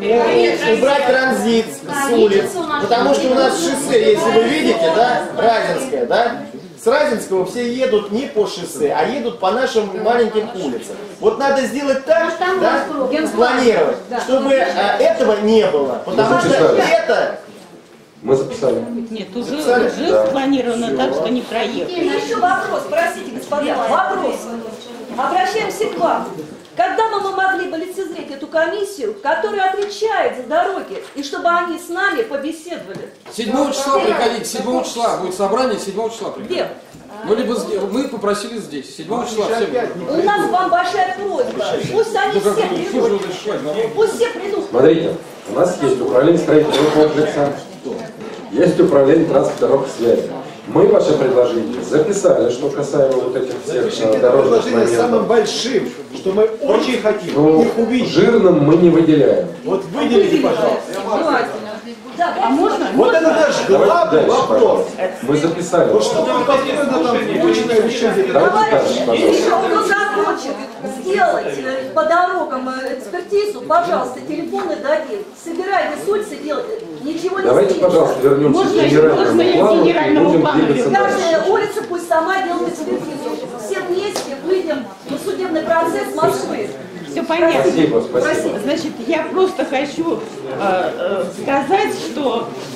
S15: э, убрать транзит с улиц, потому что у нас шоссе, если вы видите, да, Разинское, да, с Разинского все едут не по шоссе, а едут по нашим маленьким улицам. Вот надо сделать так, да, спланировать, чтобы э, этого не было, потому что
S1: записали.
S15: это...
S1: Мы записали.
S4: Нет, уже,
S15: Записали?
S4: уже
S1: Да.
S4: спланировано
S1: Всё.
S4: так, что не проехали.
S13: И еще вопрос, простите, господа, вопрос. Обращаемся к вам. Когда бы мы могли бы лицезреть эту комиссию, которая отвечает за дороги, и чтобы они с нами побеседовали?
S5: седьмого числа приходите, седьмого числа будет собрание, седьмого числа приходите.
S13: Где?
S5: Ну, либо здесь, мы попросили здесь, седьмого числа все
S13: У нас к вам большая просьба. Пусть они все придут. Пусть все придут.
S1: Смотрите, у нас есть управление строительного комплекса, есть управление транспорта, дорог и связи. Мы ваше предложение записали, что касаемо вот этих всех э, дорожных
S8: Предложение самым
S1: моментов.
S8: большим, что мы очень хотим
S1: Но
S8: их увидеть.
S1: жирным мы не выделяем.
S8: Вот выделите, пожалуйста.
S13: А можно?
S8: Вот это наш
S1: Давайте
S8: главный
S1: дальше,
S8: вопрос.
S1: пожалуйста. Мы записали.
S8: Вот что там построено там звучное решение.
S1: Давайте дальше,
S13: Товарищи, если
S1: пожалуйста.
S13: кто захочет сделать э, по дорогам э, экспертизу, пожалуйста, телефоны дадим. Собирайте с улицы, делайте. Ничего не
S1: Давайте,
S13: снимете.
S1: пожалуйста, вернемся к
S4: Можно-
S1: генеральному
S4: можно ли
S1: плану и
S4: генеральному
S1: будем
S4: плану
S1: двигаться
S4: вернуться?
S1: дальше.
S13: Каждая улица пусть сама делает экспертизу. Все вместе выйдем на судебный процесс Москвы.
S4: Все понятно.
S1: Спасибо, спасибо.
S4: Значит, я просто хочу э, э, сказать, что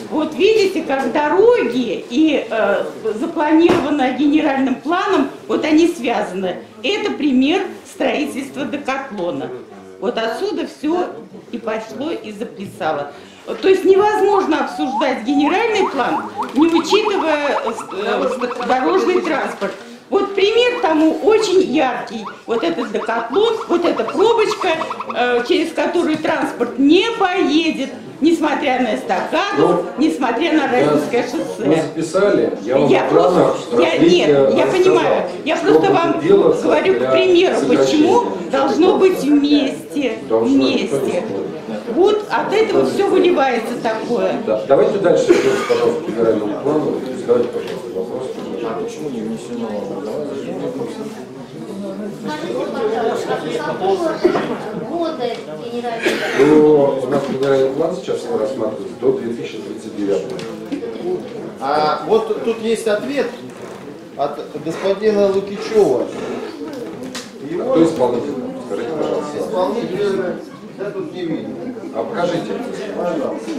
S4: Вот видите, как дороги и э, запланированное генеральным планом, вот они связаны. Это пример строительства Декатлона. Вот отсюда все и пошло, и заплясало. То есть невозможно обсуждать генеральный план, не учитывая э, дорожный транспорт. Вот пример тому очень яркий. Вот этот Декатлон, вот эта пробочка, э, через которую транспорт не поедет, несмотря на эстакаду,
S1: Ну,
S4: несмотря на Разинское
S1: Мы
S4: шоссе.
S1: записали, я вам
S4: Я
S1: в
S4: просто,
S1: планах
S4: я,
S1: развития
S4: нет, я
S1: рассказал,
S4: понимаю, я
S1: что
S4: просто
S1: будет
S4: вам
S1: делаться
S4: говорю к
S1: для
S4: примеру, почему
S1: сокращения.
S4: должно быть вместе,
S1: Должно, никто не
S4: вместе.
S1: спорит.
S4: Вот от этого все выливается такое.
S1: Да, давайте дальше перейдем, пожалуйста, к генеральному плану. Задавайте, пожалуйста, вопрос.
S15: А почему не внесено?
S11: Скажите, пожалуйста, а с какого года этот генеральный план?
S1: Ну, у нас генеральный план сейчас рассматривается до две тысячи тридцать девятого.
S15: А вот тут есть ответ от господина Лукичева.
S1: А кто исполнитель? Скажите, пожалуйста.
S15: Исполнитель, да, тут не видно.
S1: А покажите.
S15: Пожалуйста.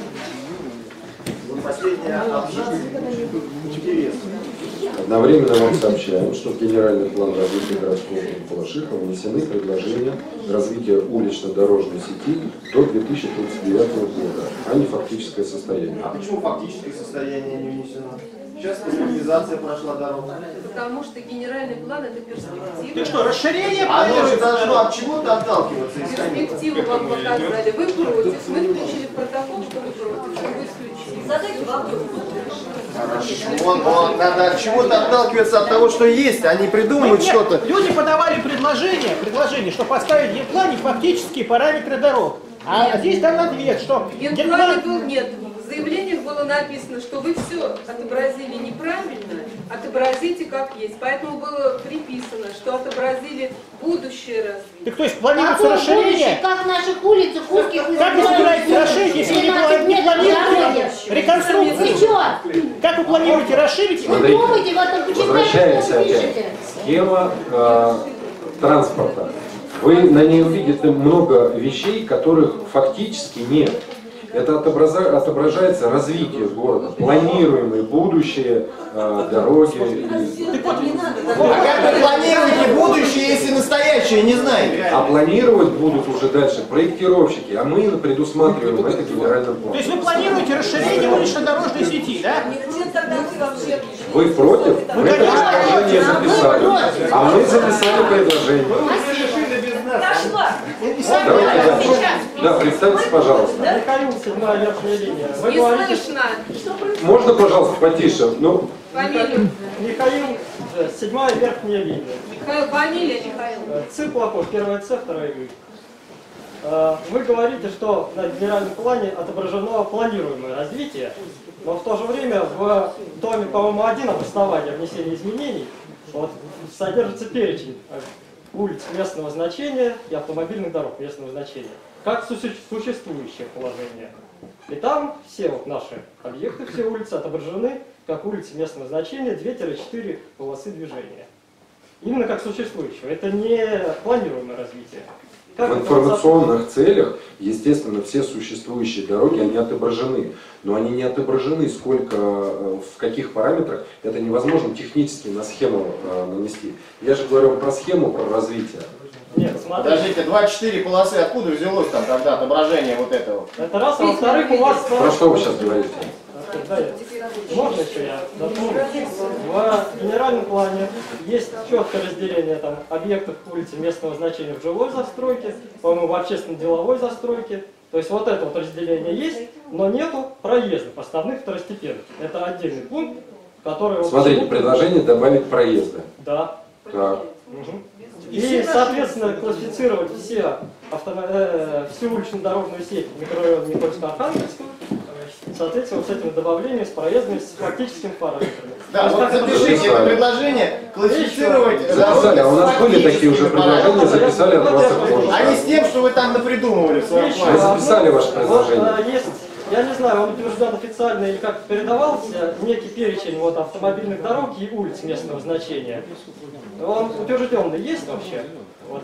S15: Последняя интересно.
S1: Одновременно вам сообщаем, что в генеральный план развития городского округа Балашиха внесены предложения развития улично-дорожной сети до две тысячи тридцать девятого года, а не фактическое состояние.
S15: А почему фактическое состояние не внесено? Сейчас капитализация прошла дорога.
S9: Потому что генеральный план это перспектива.
S7: Ты что, расширение
S15: Оно же должно от чего-то отталкиваться.
S9: Перспективу вам показали. Вы против. Мы включили в протокол, что вы против. Что вы исключили.
S13: Задайте вопрос.
S15: Хорошо. Вон, вон, надо от чего-то отталкиваться от того, что есть, а не придумывать
S7: Нет,
S15: что-то.
S7: Люди подавали предложение, предложение, что поставить в генплане фактические параметры дорог. А здесь там ответ, что
S9: В генплане был нет. В заявлениях было написано, что вы все отобразили неправильно, отобразите как есть. Поэтому было приписано, что отобразили будущее развитие.
S7: Так то есть планируется
S11: Какое
S7: расширение?
S11: будущее? Как в наших улицах узких
S7: Как вы собираетесь расширить, если не, пла- не планируете реконструкцию?
S11: Ничего.
S7: Как вы планируете расширить?
S11: Вы
S1: Смотрите,
S11: думаете, в этом почитайте,
S1: возвращаемся
S11: что вы
S1: опять.
S11: пишете.
S1: Схема э, транспорта. Вы на ней увидите много вещей, которых фактически нет. Это отобраза- отображается развитие города, планируемые будущие э, дороги. и-
S15: А как вы планируете будущее, если настоящее не знаете?
S1: А планировать будут уже дальше проектировщики, а мы предусматриваем это генеральным
S7: То
S1: планом.
S7: есть вы планируете расширение улично-дорожной сети, да?
S13: Нет, тогда вы вообще...
S1: Вы против?
S7: Вы,
S1: Мы
S7: конечно,
S1: предложение
S11: против.
S1: записали.
S11: А вы против.
S1: А мы записали предложение.
S13: Дошла.
S1: Давайте дальше. Да, представьте, пожалуйста.
S16: Михаил, седьмая верхняя линия. Вы
S9: Не
S16: говорите,
S9: слышно.
S1: Можно, пожалуйста, потише? Ну,
S9: Фамилию.
S16: Михаил, э, седьмая верхняя линия.
S9: Михаил, фамилия Михаил.
S16: Э, Циплаков, первая С, вторая И. Э, Вы говорите, что на генеральном плане отображено планируемое развитие, но в то же время в томе, по-моему, один обоснования внесения изменений вот, содержится перечень э, улиц местного значения и автомобильных дорог местного значения, как суще- существующее положение. И там все вот наши объекты, все улицы отображены как улицы местного значения две-четыре полосы движения. Именно как существующего. Это не планируемое развитие. Как
S1: в
S16: это
S1: информационных целях, естественно, все существующие дороги, они отображены. Но они не отображены, сколько, э, в каких параметрах, это невозможно технически на схему э, нанести. Я же говорю про схему, про развитие.
S16: Нет, смотрите.
S15: Подождите, двадцать четыре полосы откуда взялось там тогда отображение вот этого?
S16: Это раз, а во-вторых, у вас...
S1: Про что вы сейчас говорите?
S16: Да, я- Можно еще я дополню? В генеральном плане есть четкое разделение там, объектов улицы местного значения в жилой застройке, по-моему, в общественно-деловой застройке. То есть вот это вот разделение есть, но нету проездов, основных второстепенных. Это отдельный пункт, который... вот
S1: Смотрите,
S16: почему-то-
S1: предложение добавить проезды.
S16: Да.
S1: Так.
S16: Мгм. И, соответственно, классифицировать все автомо... э, всю улично-дорожную сеть микрорайона Никольско-Архангельского, соответственно, вот с этим добавлением, с проездами, с фактическими параметрами.
S15: Да,
S16: То есть
S15: вот
S16: как это
S15: запишите это
S16: будет?
S15: предложение, классифицировать
S1: Записали, а у нас были такие уже предложения, записали от вас их
S15: а не
S1: тоже.
S15: с тем, что вы там напридумывали в своем
S16: Еще
S15: плане.
S1: Вы записали ваше
S16: Вот,
S1: предложение?
S16: э, есть я не знаю, он утвержден официально или как передавался некий перечень вот, автомобильных дорог и улиц местного значения. Он утвержденный есть вообще? Вот.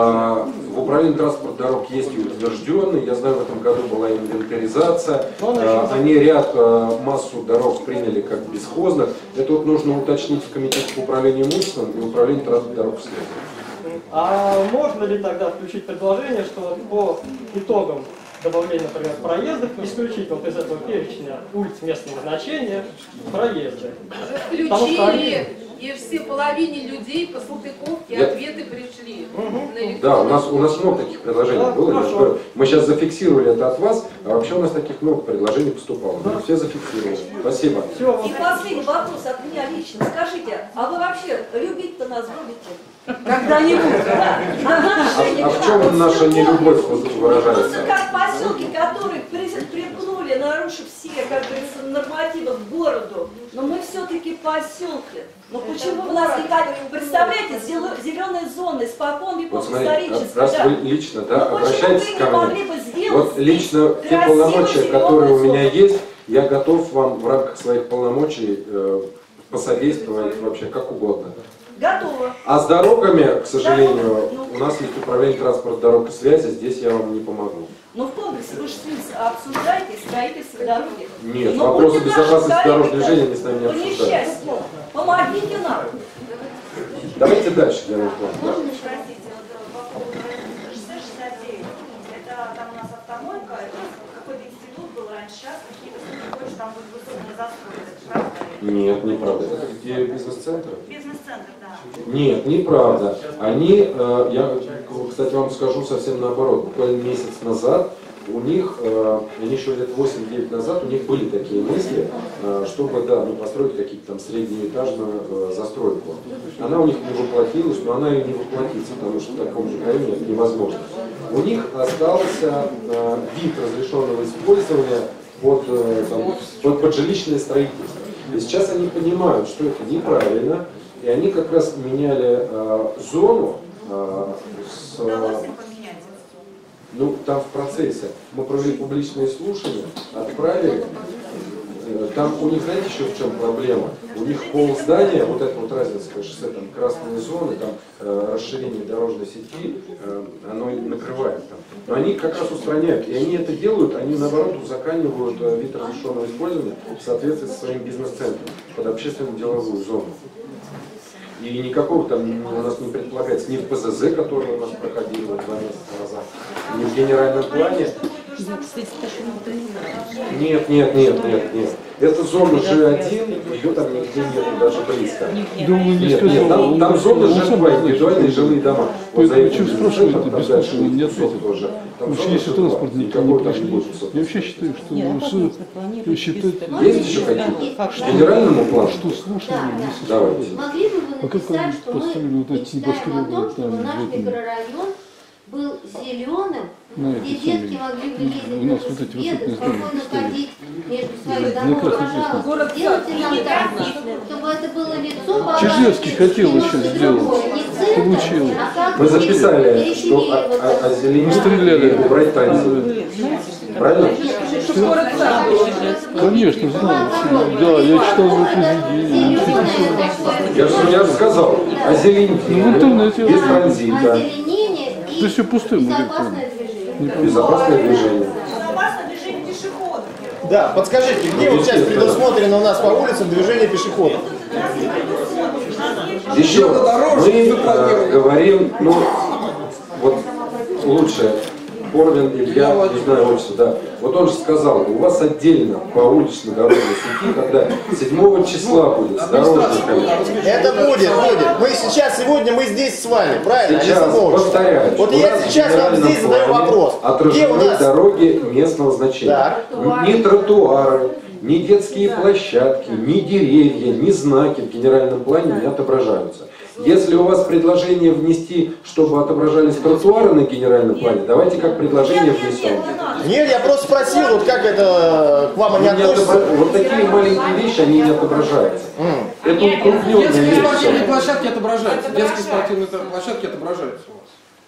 S1: В управлении транспорта дорог есть и утвержденный. Я знаю, в этом году была инвентаризация. Они ряд, массу дорог приняли как бесхозных. Это вот нужно уточнить в комитете по управлению имуществом и управлению транспорта дорог вслед.
S16: А можно ли тогда включить предложение, что вот по итогам добавления, например, проездов, исключить вот из этого перечня улиц местного значения проезды?
S6: Включили, и все половине людей по Салтыковке
S1: Я...
S6: ответы пришли.
S1: Угу. Да, у нас, у нас много таких предложений да, было. Хорошо. Мы сейчас зафиксировали это от вас, а вообще у нас таких много предложений поступало. Да. Мы все зафиксировали. Спасибо.
S13: И последний вопрос от меня лично. Скажите, а вы вообще любить-то нас будете? Когда-нибудь, да?
S1: А, а в чем наша нелюбовь выражается?
S13: Просто как поселки, которые примкнули, нарушив все, как говорится, нормативы к городу, но мы все-таки поселки. Ну почему у нас никак, представляете, зеленые зоны, спокон веков
S1: вот
S13: исторически,
S1: раз
S13: да.
S1: вы лично, да,
S13: ну,
S1: обращайтесь ко мне. Вот лично те полномочия, которые у меня есть, я готов вам в рамках своих полномочий э, посодействовать вообще как угодно.
S13: Готово.
S1: А с дорогами, к сожалению, ну, у нас есть управление транспорта, дорог и связи, здесь я вам не помогу.
S13: Но в комплексе вы же обсуждаете строительство дороги.
S1: Нет, но вопросы безопасности дорожного движения мы с нами не обсуждаем.
S13: Помогите нам.
S1: Давайте дальше, Гена План.
S14: Можно спросить по поводу шоссе шестьдесят девять? Это там у нас автомойка, какой-то институт был раньше, сейчас какие-то больше там будут высотные застройки.
S1: Нет, неправда. Это где бизнес-центр?
S14: Бизнес-центр, да.
S1: Нет, неправда. Они, э, я, кстати, вам скажу совсем наоборот. Буквально месяц назад у них, э, они еще лет восемь-девять назад, у них были такие мысли, э, чтобы, да, ну, построить какие-то там среднеэтажную э, застройку. Она у них не воплотилась, но она и не воплотится, потому что в таком же районе это невозможно. У них остался э, вид разрешенного использования под, э, там, под, под жилищное строительство. И сейчас они понимают, что это неправильно, и они как раз меняли э, зону э, с... Э, ну, там в процессе. Мы провели публичные слушания, отправили. Э, там у них, знаете, еще в чем проблема? У них пол здания, вот это вот Разинское шоссе, там красные зоны, там э, расширение дорожной сети, э, оно накрывает там. Но они как раз устраняют. И они это делают, они наоборот узаканивают э, вид разрешенного использования в соответствии со своим бизнес-центром под общественную деловую зону. И никакого там у нас не предполагается ни в ПЗЗ, который у нас проходил вот два месяца назад, ни в генеральном плане. Нет, нет, нет, нет, нет. Это зона Ж один, ее там нигде нет, даже близко.
S2: Думаю, не
S1: нет,
S2: сказал.
S1: нет, там, там зона Ж два, индивидуальные жилые дома. Вот за
S2: этим спрашивают, это беспочвенно не ответит.
S1: Тоже.
S2: Уж если транспорт не пришли. Я вообще считаю, что нужно считать...
S1: Есть еще какие-то? Генеральному плану?
S2: Что слушали?
S1: Давайте.
S11: Могли бы вы написать, что мы мечтаем о том, чтобы наш микрорайон был зеленым, где детки могли бы ездить на велосипедах, спокойно ходить между своих домов, пожалуйста, сделайте нам так, чтобы это было лицо
S2: Чижевский хотел еще сделать, получил.
S1: Мы записали, что озеленить и убрать транзит. Правильно?
S2: Конечно, знаю. Да, я читал его произведение.
S1: Я же, я же сказал, озеленить
S2: ну, в интернете
S1: без транзита.
S2: Это все пустым.
S11: Безопасное движение.
S1: Безопасное движение.
S14: Безопасное движение пешеходов.
S15: Да, подскажите, где вот сейчас предусмотрено у нас по улицам движение пешеходов?
S1: Еще мы э, говорим, ну, вот лучше, Корвин Илья, не знаю отчество, да. Вот он же сказал, у вас отдельно по уличной дорожной сети, когда седьмого числа будет с дорожниками.
S15: Это будет, будет. Мы сейчас, сегодня мы здесь с вами, правильно?
S1: Сейчас, повторяю,
S15: вот я сейчас вам здесь задаю вопрос. Где у нас
S1: дороги местного значения? Так. Ни тротуары, ни детские площадки, ни деревья, ни знаки в генеральном плане не отображаются. Если у вас предложение внести, чтобы отображались тротуары на генеральном плане, давайте как предложение внесем.
S15: Нет, я просто спросил, вот как это к вам они относятся.
S1: Вот такие маленькие вещи, они не отображаются. Mm. Это укрупненные
S5: Детские
S1: вещи.
S5: спортивные площадки отображаются. Детские спортивные площадки отображаются у вас.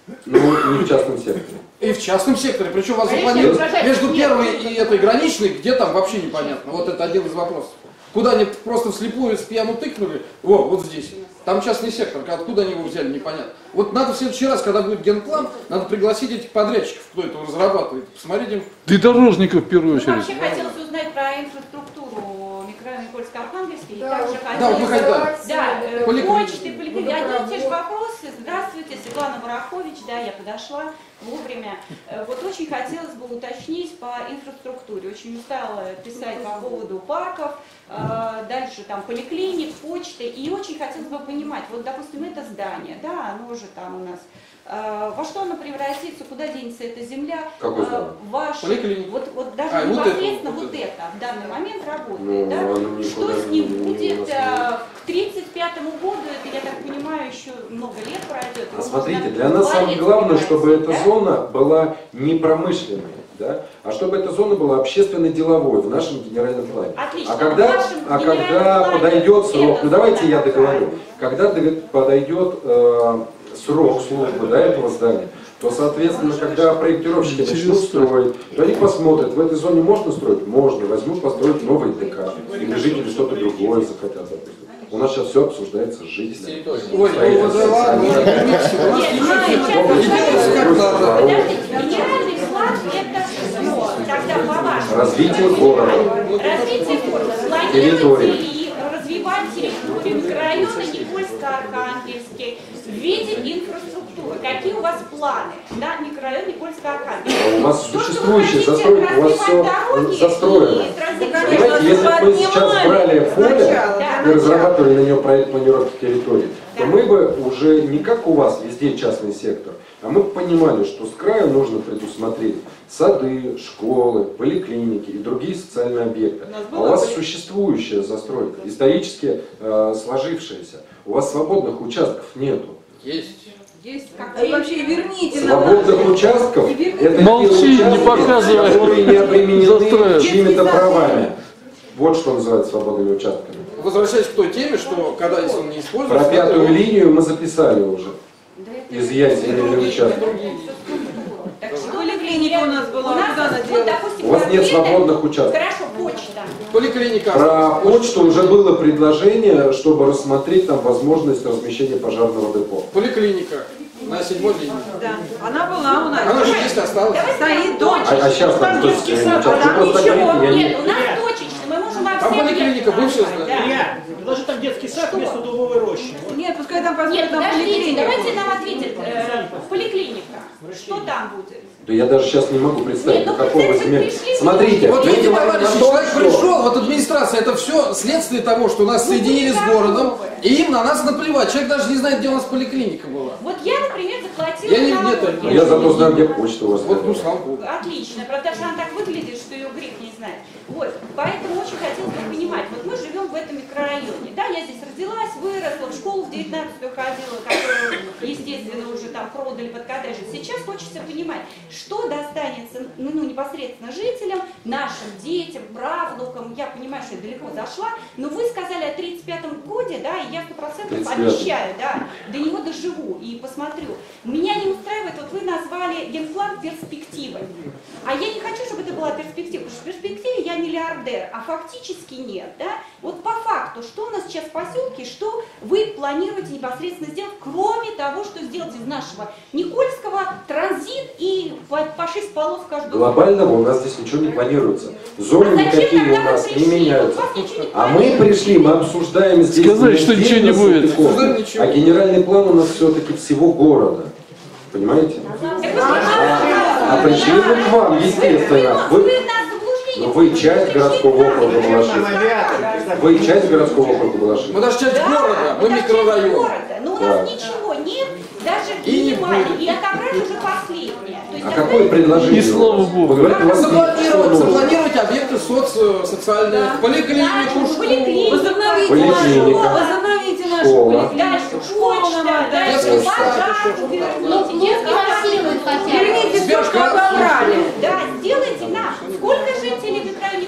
S1: Ну, не в частном секторе.
S5: И в частном секторе, причем у вас
S11: Конечно,
S5: запланировано
S11: угрожать
S5: между
S11: нет.
S5: первой и этой граничной, где там вообще непонятно. Вот это один из вопросов. Куда они просто вслепую с пьяну тыкнули, во, вот здесь. Там частный сектор, откуда они его взяли, непонятно. Вот надо в следующий раз, когда будет генплан, надо пригласить этих подрядчиков, кто это разрабатывает, посмотреть им.
S2: И дорожников в первую
S14: Ну,
S2: очередь.
S14: вообще хотелось узнать про инфраструктуру микрорайона Никольско-Архангельский. И
S9: Да,
S14: также
S9: вот.
S14: хотелось...
S5: Да, вот мы хотели.
S14: Да, э,
S5: Поликлиники.
S14: почты, поликлиники. Одни и те же вопросы. Здравствуйте, Светлана Барахович, да, я подошла вовремя. Э, Вот очень хотелось бы уточнить по инфраструктуре. Очень устала писать по поводу парков, э, дальше там поликлиник, почты. И очень хотелось бы понимать, вот, допустим, это здание, да, оно же там у нас, э, во что оно превратится, куда денется эта земля?
S1: Какое
S14: Э,
S1: здание?
S14: Ваш,
S5: Поликлиника.
S14: вот, вот даже
S5: А, вот
S14: непосредственно
S5: это, вот
S14: вот
S5: это.
S14: это в данный момент работает,
S1: Ну,
S14: да?
S1: оно
S14: Что
S1: никуда
S14: с ним
S1: не- не
S14: будет
S1: у нас
S14: э, к тридцать пятому году, это, я так понимаю, еще много лет пройдет.
S1: А
S14: Его
S1: смотрите,
S14: можно
S1: для нас самое
S14: дворец
S1: главное, чтобы эта
S14: превратить, да?
S1: зона была не промышленной, да, а чтобы эта зона была общественно-деловой в нашем генеральном плане.
S14: Отлично.
S1: А когда,
S14: В вашем
S1: а
S14: генеральном
S1: когда
S14: плане
S1: подойдет срок,
S14: эта
S1: ну давайте
S14: зона
S1: я
S14: какая?
S1: договорю, когда дог- подойдет э, срок службы до этого здания, то, соответственно, когда проектировщики начнут строить, то они посмотрят, в этой зоне можно строить? Можно, возьмут построить новый ДК, или жители что-то другое захотят, допустим. У нас сейчас все обсуждается с жителями.
S5: Ой, ой, вот да ладно,
S1: Они-
S5: примите, у нас
S14: Нет,
S5: ничего
S14: ну,
S5: нет.
S14: сейчас
S5: И делается как надо.
S14: Подождите, генеральный план это что? Тогда по вашему
S1: Развитие города.
S14: Развитие города.
S1: Территории.
S14: Планируете ли развивать территорию микрорайона Никольско-Архангельский в виде инфраструктуры? Какие у вас планы на микрорайон Никольско-Архангельский?
S1: У вас
S14: То, что вы
S1: существующая
S14: хотите
S1: застройка, у вас все
S14: развивать дороги
S1: застроено.
S14: и развить
S1: Понимаете, если бы мы сейчас брали поле и разрабатывали на нее проект планировки территории, то мы бы уже не как у вас везде частный сектор, а мы бы понимали, что с краю нужно предусмотреть сады, школы, поликлиники и другие социальные объекты. А у вас существующая застройка, исторически э, сложившаяся. У вас свободных участков нету.
S5: Есть.
S6: Есть.
S12: А вообще верните нам
S1: Свободных
S12: наши-
S1: участков
S12: И верните
S1: это
S2: Молчи,
S1: те
S2: не
S1: участки,
S2: показывай.
S1: которые не обременены
S2: Застроят.
S1: чьими-то правами. Вот что называется свободными участками.
S5: Возвращаясь к той теме, что когда если он не используется...
S1: Про пятую
S5: надо его-
S1: линию мы записали уже. Изъять земельный участок.
S14: Так что
S12: Поликлиника у нас была,
S14: у нас,
S12: куда она
S14: вот,
S12: делась?
S14: допустим,
S1: У вас нет
S14: конкретно-
S1: свободных участков.
S14: Хорошо, почта.
S5: Поликлиника.
S1: Про почту уже было предложение, чтобы рассмотреть там возможность размещения пожарного депо.
S5: Поликлиника на седьмой линии.
S12: Да, она была у нас.
S5: Она же есть, осталась.
S12: Стоит дом.
S1: А, а сейчас там кто
S12: детский
S1: стоит?
S12: сад,
S1: Сейчас
S12: там
S1: вы просто
S12: ничего.
S1: говорите, я не-
S14: Нет, у нас точечно, мы можем во
S5: Там
S14: всех
S5: поликлиника,
S14: летах
S5: бывшая
S14: назвать,
S5: здание.
S14: да.
S7: Илья, предложи там детский сад вместо дубовой рощи. Вот.
S12: Нет, пускай там построят
S14: Нет,
S12: там
S14: подождите,
S12: поликлинику.
S14: давайте нам ответит э, поликлиника. Что там будет?
S1: Да я даже сейчас не могу представить,
S14: Нет, ну
S1: до какого
S14: представьте,
S1: измерения.
S14: пришли,
S1: Смотрите,
S5: Вот
S1: мы
S5: видите,
S1: говорим о
S5: товарищи,
S1: том,
S5: человек
S1: что-
S5: пришел, вот администрация, это все следствие того, что нас
S14: Ну,
S5: соединили с
S14: вы
S5: городом,
S14: готовы.
S5: и им на нас наплевать. Человек даже не знает, где у нас поликлиника была.
S14: Вот я, например, заплатила
S5: Я не-
S14: налоги.
S5: нет,
S1: Я зато знаю, где почта у вас.
S5: Вот, ну, слава богу.
S14: Отлично, правда, что она так выглядит, что ее грех не знает. Вот, поэтому очень хотелось бы понимать, вот мы живем в этом микрорайоне, да, я здесь родилась, выросла, в школу в девятнадцатую ходила, которую, естественно, уже там продали под коттеджи. Сейчас хочется понимать, что достанется, ну, ну, непосредственно жителям, нашим детям, правнукам, я понимаю, что я далеко зашла, но вы сказали о тридцать пятом годе, да, и я сто процентов
S1: тридцать пятый.
S14: обещаю, да, до него доживу и посмотрю. Меня не устраивает, вот вы назвали генплан перспективой. А я не хочу, чтобы это была перспектива, потому что в перспективе я миллиардер, а фактически нет, да? Вот по факту, что у нас сейчас в поселке, что вы планируете непосредственно сделать, кроме того, что сделать из нашего Никольского транзит и по, по шесть полос в каждую.
S1: Глобального у нас здесь ничего не планируется. Зоны
S14: А зачем
S1: никакие
S14: тогда
S1: у
S14: вы
S1: нас не
S14: пришли?
S1: меняются.
S14: Вот у вас ничего не
S1: А мы пришли, мы обсуждаем здесь
S2: Сказать, что
S1: не
S2: ничего не
S1: отдельно
S2: будет.
S1: Салтыков,
S5: Обсуждаем ничего.
S1: а генеральный план у нас все-таки всего города. Понимаете? А пришли мы к вам, естественно. Вы, ну, вы часть городского округа Балашиха. Вы часть городского округа Балашиха.
S5: Мы даже часть
S14: Да,
S5: города, мы
S14: это часть
S5: микрорайон.
S14: города, но у нас
S1: Да.
S14: ничего нет, даже
S5: И не
S14: минимально,
S5: будет.
S14: и отобрать уже последнее. То есть
S1: А
S14: отобрать-
S1: какое предложение?
S2: И слава богу.
S1: Вы говорите, у вас нет, что
S5: Запланировать,
S1: нужно.
S5: запланировать объекты соц, социальные,
S14: Да.
S5: поликлинику,
S14: Да,
S5: школу.
S14: поликлинику.
S12: Возобновите
S1: Поликлиника.
S12: нашу, возобновите нашу
S1: Школа.
S12: поликлинику.
S14: Дальше почта, дальше
S5: Детский сад.
S14: пожар,
S11: Ну,
S14: верните,
S11: пусть
S14: детский сад.
S11: финансируют хотя бы.
S12: Верните все, что
S5: Сберкасса.
S12: отобрали.
S14: Да, сделайте нам. Сколько жителей в микрорайоне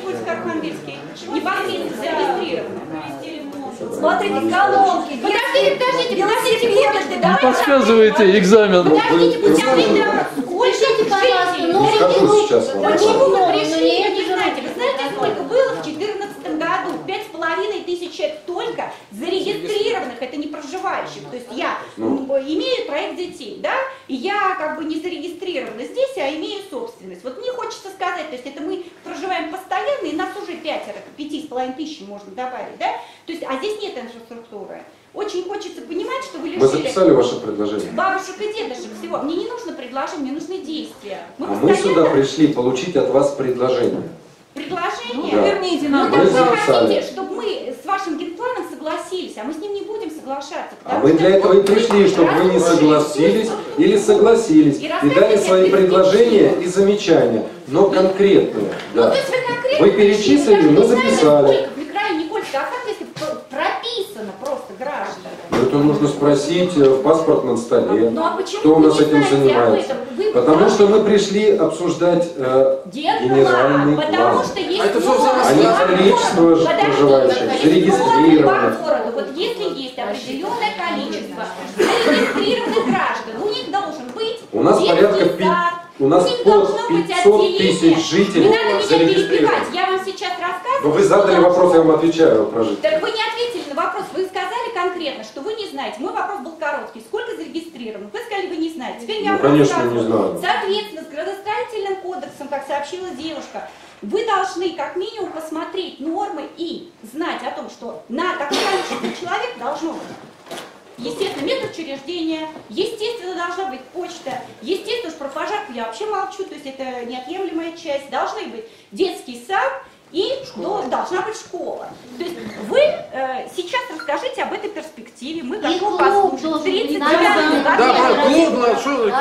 S14: Никольско-Архангельский, непосредственно зарегистрировано.
S13: Смотрите, колонки.
S14: Подождите, подождите, подождите, подождите.
S2: Не подсказывайте экзамен.
S14: Подождите, подождите.
S11: Скажите, пожалуйста, ну,
S1: Ну, скажу сейчас вам.
S14: Почему вы пришли, вы не знаете? Вы знаете, сколько было в две тысячи четырнадцатом году? Пять с половиной тысяч человек только зарегистрированных, это не проживающих. То есть я
S1: Ну.
S14: имею троих детей, да, и я как бы не зарегистрирована здесь, а имею собственность. Вот мне хочется сказать, то есть это мы проживаем постоянно, и нас уже пятеро, пяти с половиной тысяч можно добавить, да? То есть, а здесь нет инфраструктуры. Очень хочется понимать, что вы лишили...
S1: Мы записали ваше предложение.
S14: Бабушек и дедушек всего. Мне не нужно предложение, мне нужны действия. Мы
S1: А мы сюда пришли получить от вас предложение.
S14: Предложение?
S1: Да.
S14: Верните
S1: нам.
S14: Ну,
S1: Мы
S14: так вы
S1: записали.
S14: хотите, чтобы мы с вашим генпланом согласились, а мы с ним не будем соглашаться.
S1: А вы для этого и пришли, чтобы вы не согласились или согласились и дали свои предложения и замечания, но конкретные.
S14: Ну,
S1: Да.
S14: то есть вы конкретно
S1: Вы перечислили, мы записали.
S14: в микрорайоне Никольска, а как если прописано просто граждан?
S1: Это нужно спросить в паспортном столе,
S14: Ну, а почему
S1: кто у
S14: вы
S1: нас
S14: не
S1: этим
S14: знаете об
S1: занимается.
S14: этом? Вы
S1: Потому что мы пришли обсуждать э, генеральный
S14: Генплан, потому
S1: план.
S14: что есть
S1: А это всё
S14: нормы
S1: а не
S14: по
S1: количество
S14: городу.
S1: проживающих,
S14: Подождите,
S1: зарегистрированных.
S14: по городу. Вот если есть определенное количество зарегистрированных граждан, у них должен быть
S1: У нас
S14: детский
S1: порядка
S14: сад,
S1: пи- у нас
S14: них
S1: под
S14: должно быть
S1: пятьсот
S14: отделение.
S1: тысяч жителей
S14: Не надо меня
S1: зарегистрировано.
S14: перебивать, я вам сейчас рассказываю.
S1: Но вы
S14: что
S1: задали
S14: должно
S1: вопрос, я вам отвечаю про жителей.
S14: Так вы не ответили на вопрос, вы сказали конкретно, что вы не знаете. Мой вопрос был короткий. Сколько зарегистрировано? Вы сказали, вы не знаете. Теперь я
S1: Ну,
S14: вам
S1: конечно,
S14: рассказываю.
S1: не знаю.
S14: Соответственно, с градостроительным кодексом, как сообщила девушка, вы должны как минимум посмотреть нормы и знать о том, что на такое количество человек должно быть. Естественно, медучреждение, естественно, должна быть почта, естественно, уж про пожарку я вообще молчу, то есть это неотъемлемая часть. Должны быть детский сад и до- должна быть школа. То есть вы э, сейчас расскажите об этой перспективе, мы готовы послушать. тридцать девятом году.
S5: Да, про клуб, на что?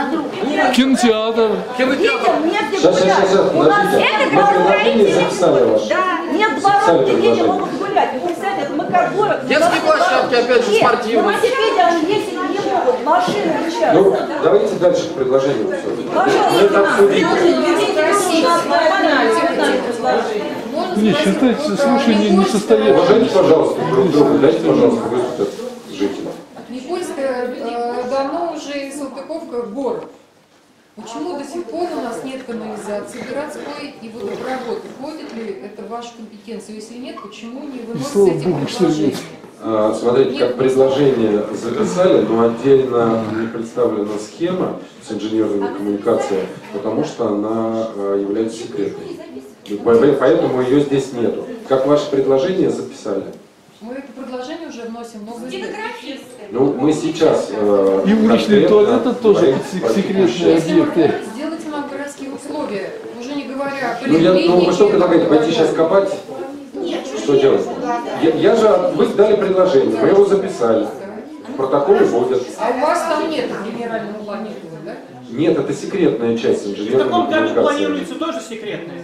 S2: Кинотеатр.
S5: Кинотеатр.
S1: Сейчас, сейчас, сейчас,
S13: У нас
S1: подождите.
S13: это
S1: Мы предложение записали ваше.
S13: Да, нет
S1: Записали
S13: дворов, где дети
S1: предложение.
S13: могут гулять. Вы представляете, мы как город.
S5: Детские площадки, опять же,
S13: Нет,
S5: спортивные.
S13: на велосипеде они ездить не могут, машины мешают.
S1: Ну, давайте дальше к предложению. Мы это обсудим.
S2: Не, считайте, слушание не состоится.
S1: Уважайте, пожалуйста, друг друга, дайте, пожалуйста, выступят жители.
S9: Никольское э, давно уже и Салтыковка город. Почему до сих пор у нас нет канализации городской и водопровода? Входит ли это в вашу компетенцию? Если нет, почему не
S2: Слава
S9: выносите
S2: Богу, что нет.
S9: предложение?
S1: А, Смотрите, как предложение записали, но отдельно не представлена схема с инженерными коммуникациями, потому что она а, является секретной. И по- Поэтому ее здесь нету. Как ваше предложение записали?
S9: Мы это предложение уже вносим много лет.
S1: Ну, мы сейчас... э,
S2: И уличный
S1: конкретно
S2: туалет это тоже
S1: говорим
S2: сек-
S1: по
S2: секретные
S1: текущей-
S9: Если мы
S2: объекты.
S9: говорим, сделайте нам городские условия, уже не говоря о
S1: Ну, я, ну, вы
S9: поликлинике.
S1: что предлагаете, пойти сейчас копать? Что делать? Я, я же, вы дали предложение, мы его записали. В протоколе будет.
S9: А у вас там нет генерального плана, да?
S1: Нет, это секретная часть
S7: В
S1: инженерной
S7: таком году
S1: коммуникации.
S7: планируется тоже секретное.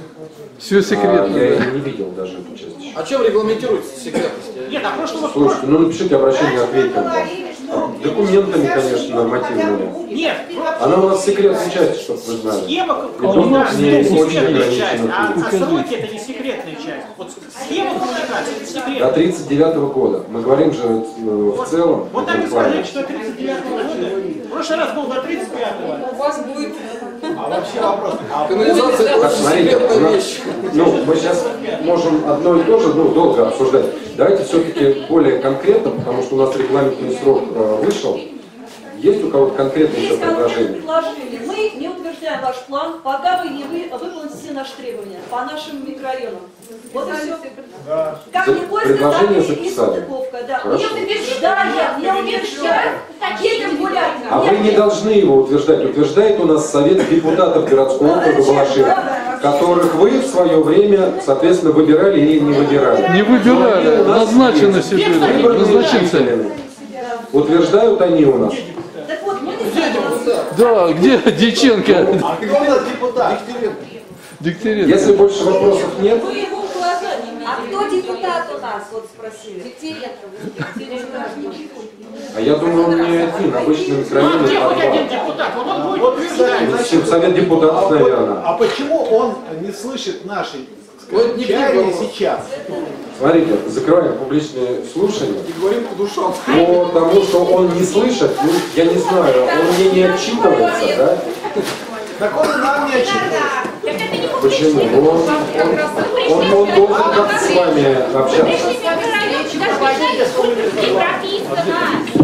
S2: Все секретно.
S1: А, я
S2: да.
S1: не видел даже эту часть еще.
S5: А чем регламентируется секретность?
S7: Нет, а прошлого
S1: Слушайте, ну напишите обращение, ответим вам. А, Документами, конечно, нормативными.
S7: Нет,
S1: Она у нас секретная часть, чтобы вы знали.
S7: схема
S1: И доступ к ней
S7: коммуникации это
S1: очень
S7: секретная часть,
S1: ограниченный.
S7: а, а сроки это не секретная часть. Вот схема коммуникации это
S1: До
S7: секретная.
S1: тридцать девятого года. Мы говорим же э, в целом.
S7: Вот
S1: в
S7: так и
S1: этом плане.
S7: сказать, что тридцать девятого года. В прошлый раз был до тридцать пятого.
S9: У вас будет...
S8: А вообще вопрос. А
S5: Канализация это
S1: Так,
S5: очень
S1: смотрите, у
S5: секретная
S1: нас-
S5: вещь.
S1: ну, мы сейчас можем одно и то же, ну, долго обсуждать. Давайте все-таки более конкретно, потому что у нас регламентный срок э, вышел. Есть у кого-то конкретные еще
S13: Есть конкретные
S1: предложения?
S13: предложения. Мы не утверждаем ваш план, пока вы не вы, выполните все наши требования по нашим микрорайонам. Вот и все. Как
S1: За-
S13: Никольская,
S1: предложение
S13: так и
S1: записали.
S13: Салтыковка, да.
S1: Хорошо.
S13: Да, я, я утверждаю. Едем гулять.
S1: А вы не должны его утверждать. Утверждает у нас Совет депутатов городского округа Балашиха, которых вы в свое время, соответственно, выбирали или не выбирали.
S2: Не выбирали, назначено себе,
S1: Выборные
S2: назначенцы.
S1: жители. Утверждают они у нас.
S13: Так вот, мы не
S2: Да, где Дьяченко?
S8: А кто у нас депутат?
S2: Дегтяренко.
S1: Если больше вопросов нет,
S13: Вы его в глаза не видели. А кто депутат у нас, вот спросили?
S1: а я думаю, он не один, обычный
S7: Ну,
S1: микрорайон.
S7: где хоть
S1: это
S7: один
S1: два.
S7: депутат? Вот он будет
S8: Вот,
S7: утверждать.
S1: Значит, Совет депутатов,
S8: А вот-
S1: наверное.
S8: А почему он не слышит нашей,
S5: Вот не
S15: чаяния
S5: было.
S15: сейчас.
S1: Смотрите, закрываем публичные слушания.
S5: И говорим по душам.
S1: По тому, что он не слышит, ну, я не знаю, он мне не отчитывается, да?
S15: Так он и нам не отчитывается.
S1: Почему? Он, он, он, он должен как с вами общаться.
S14: Не прописано.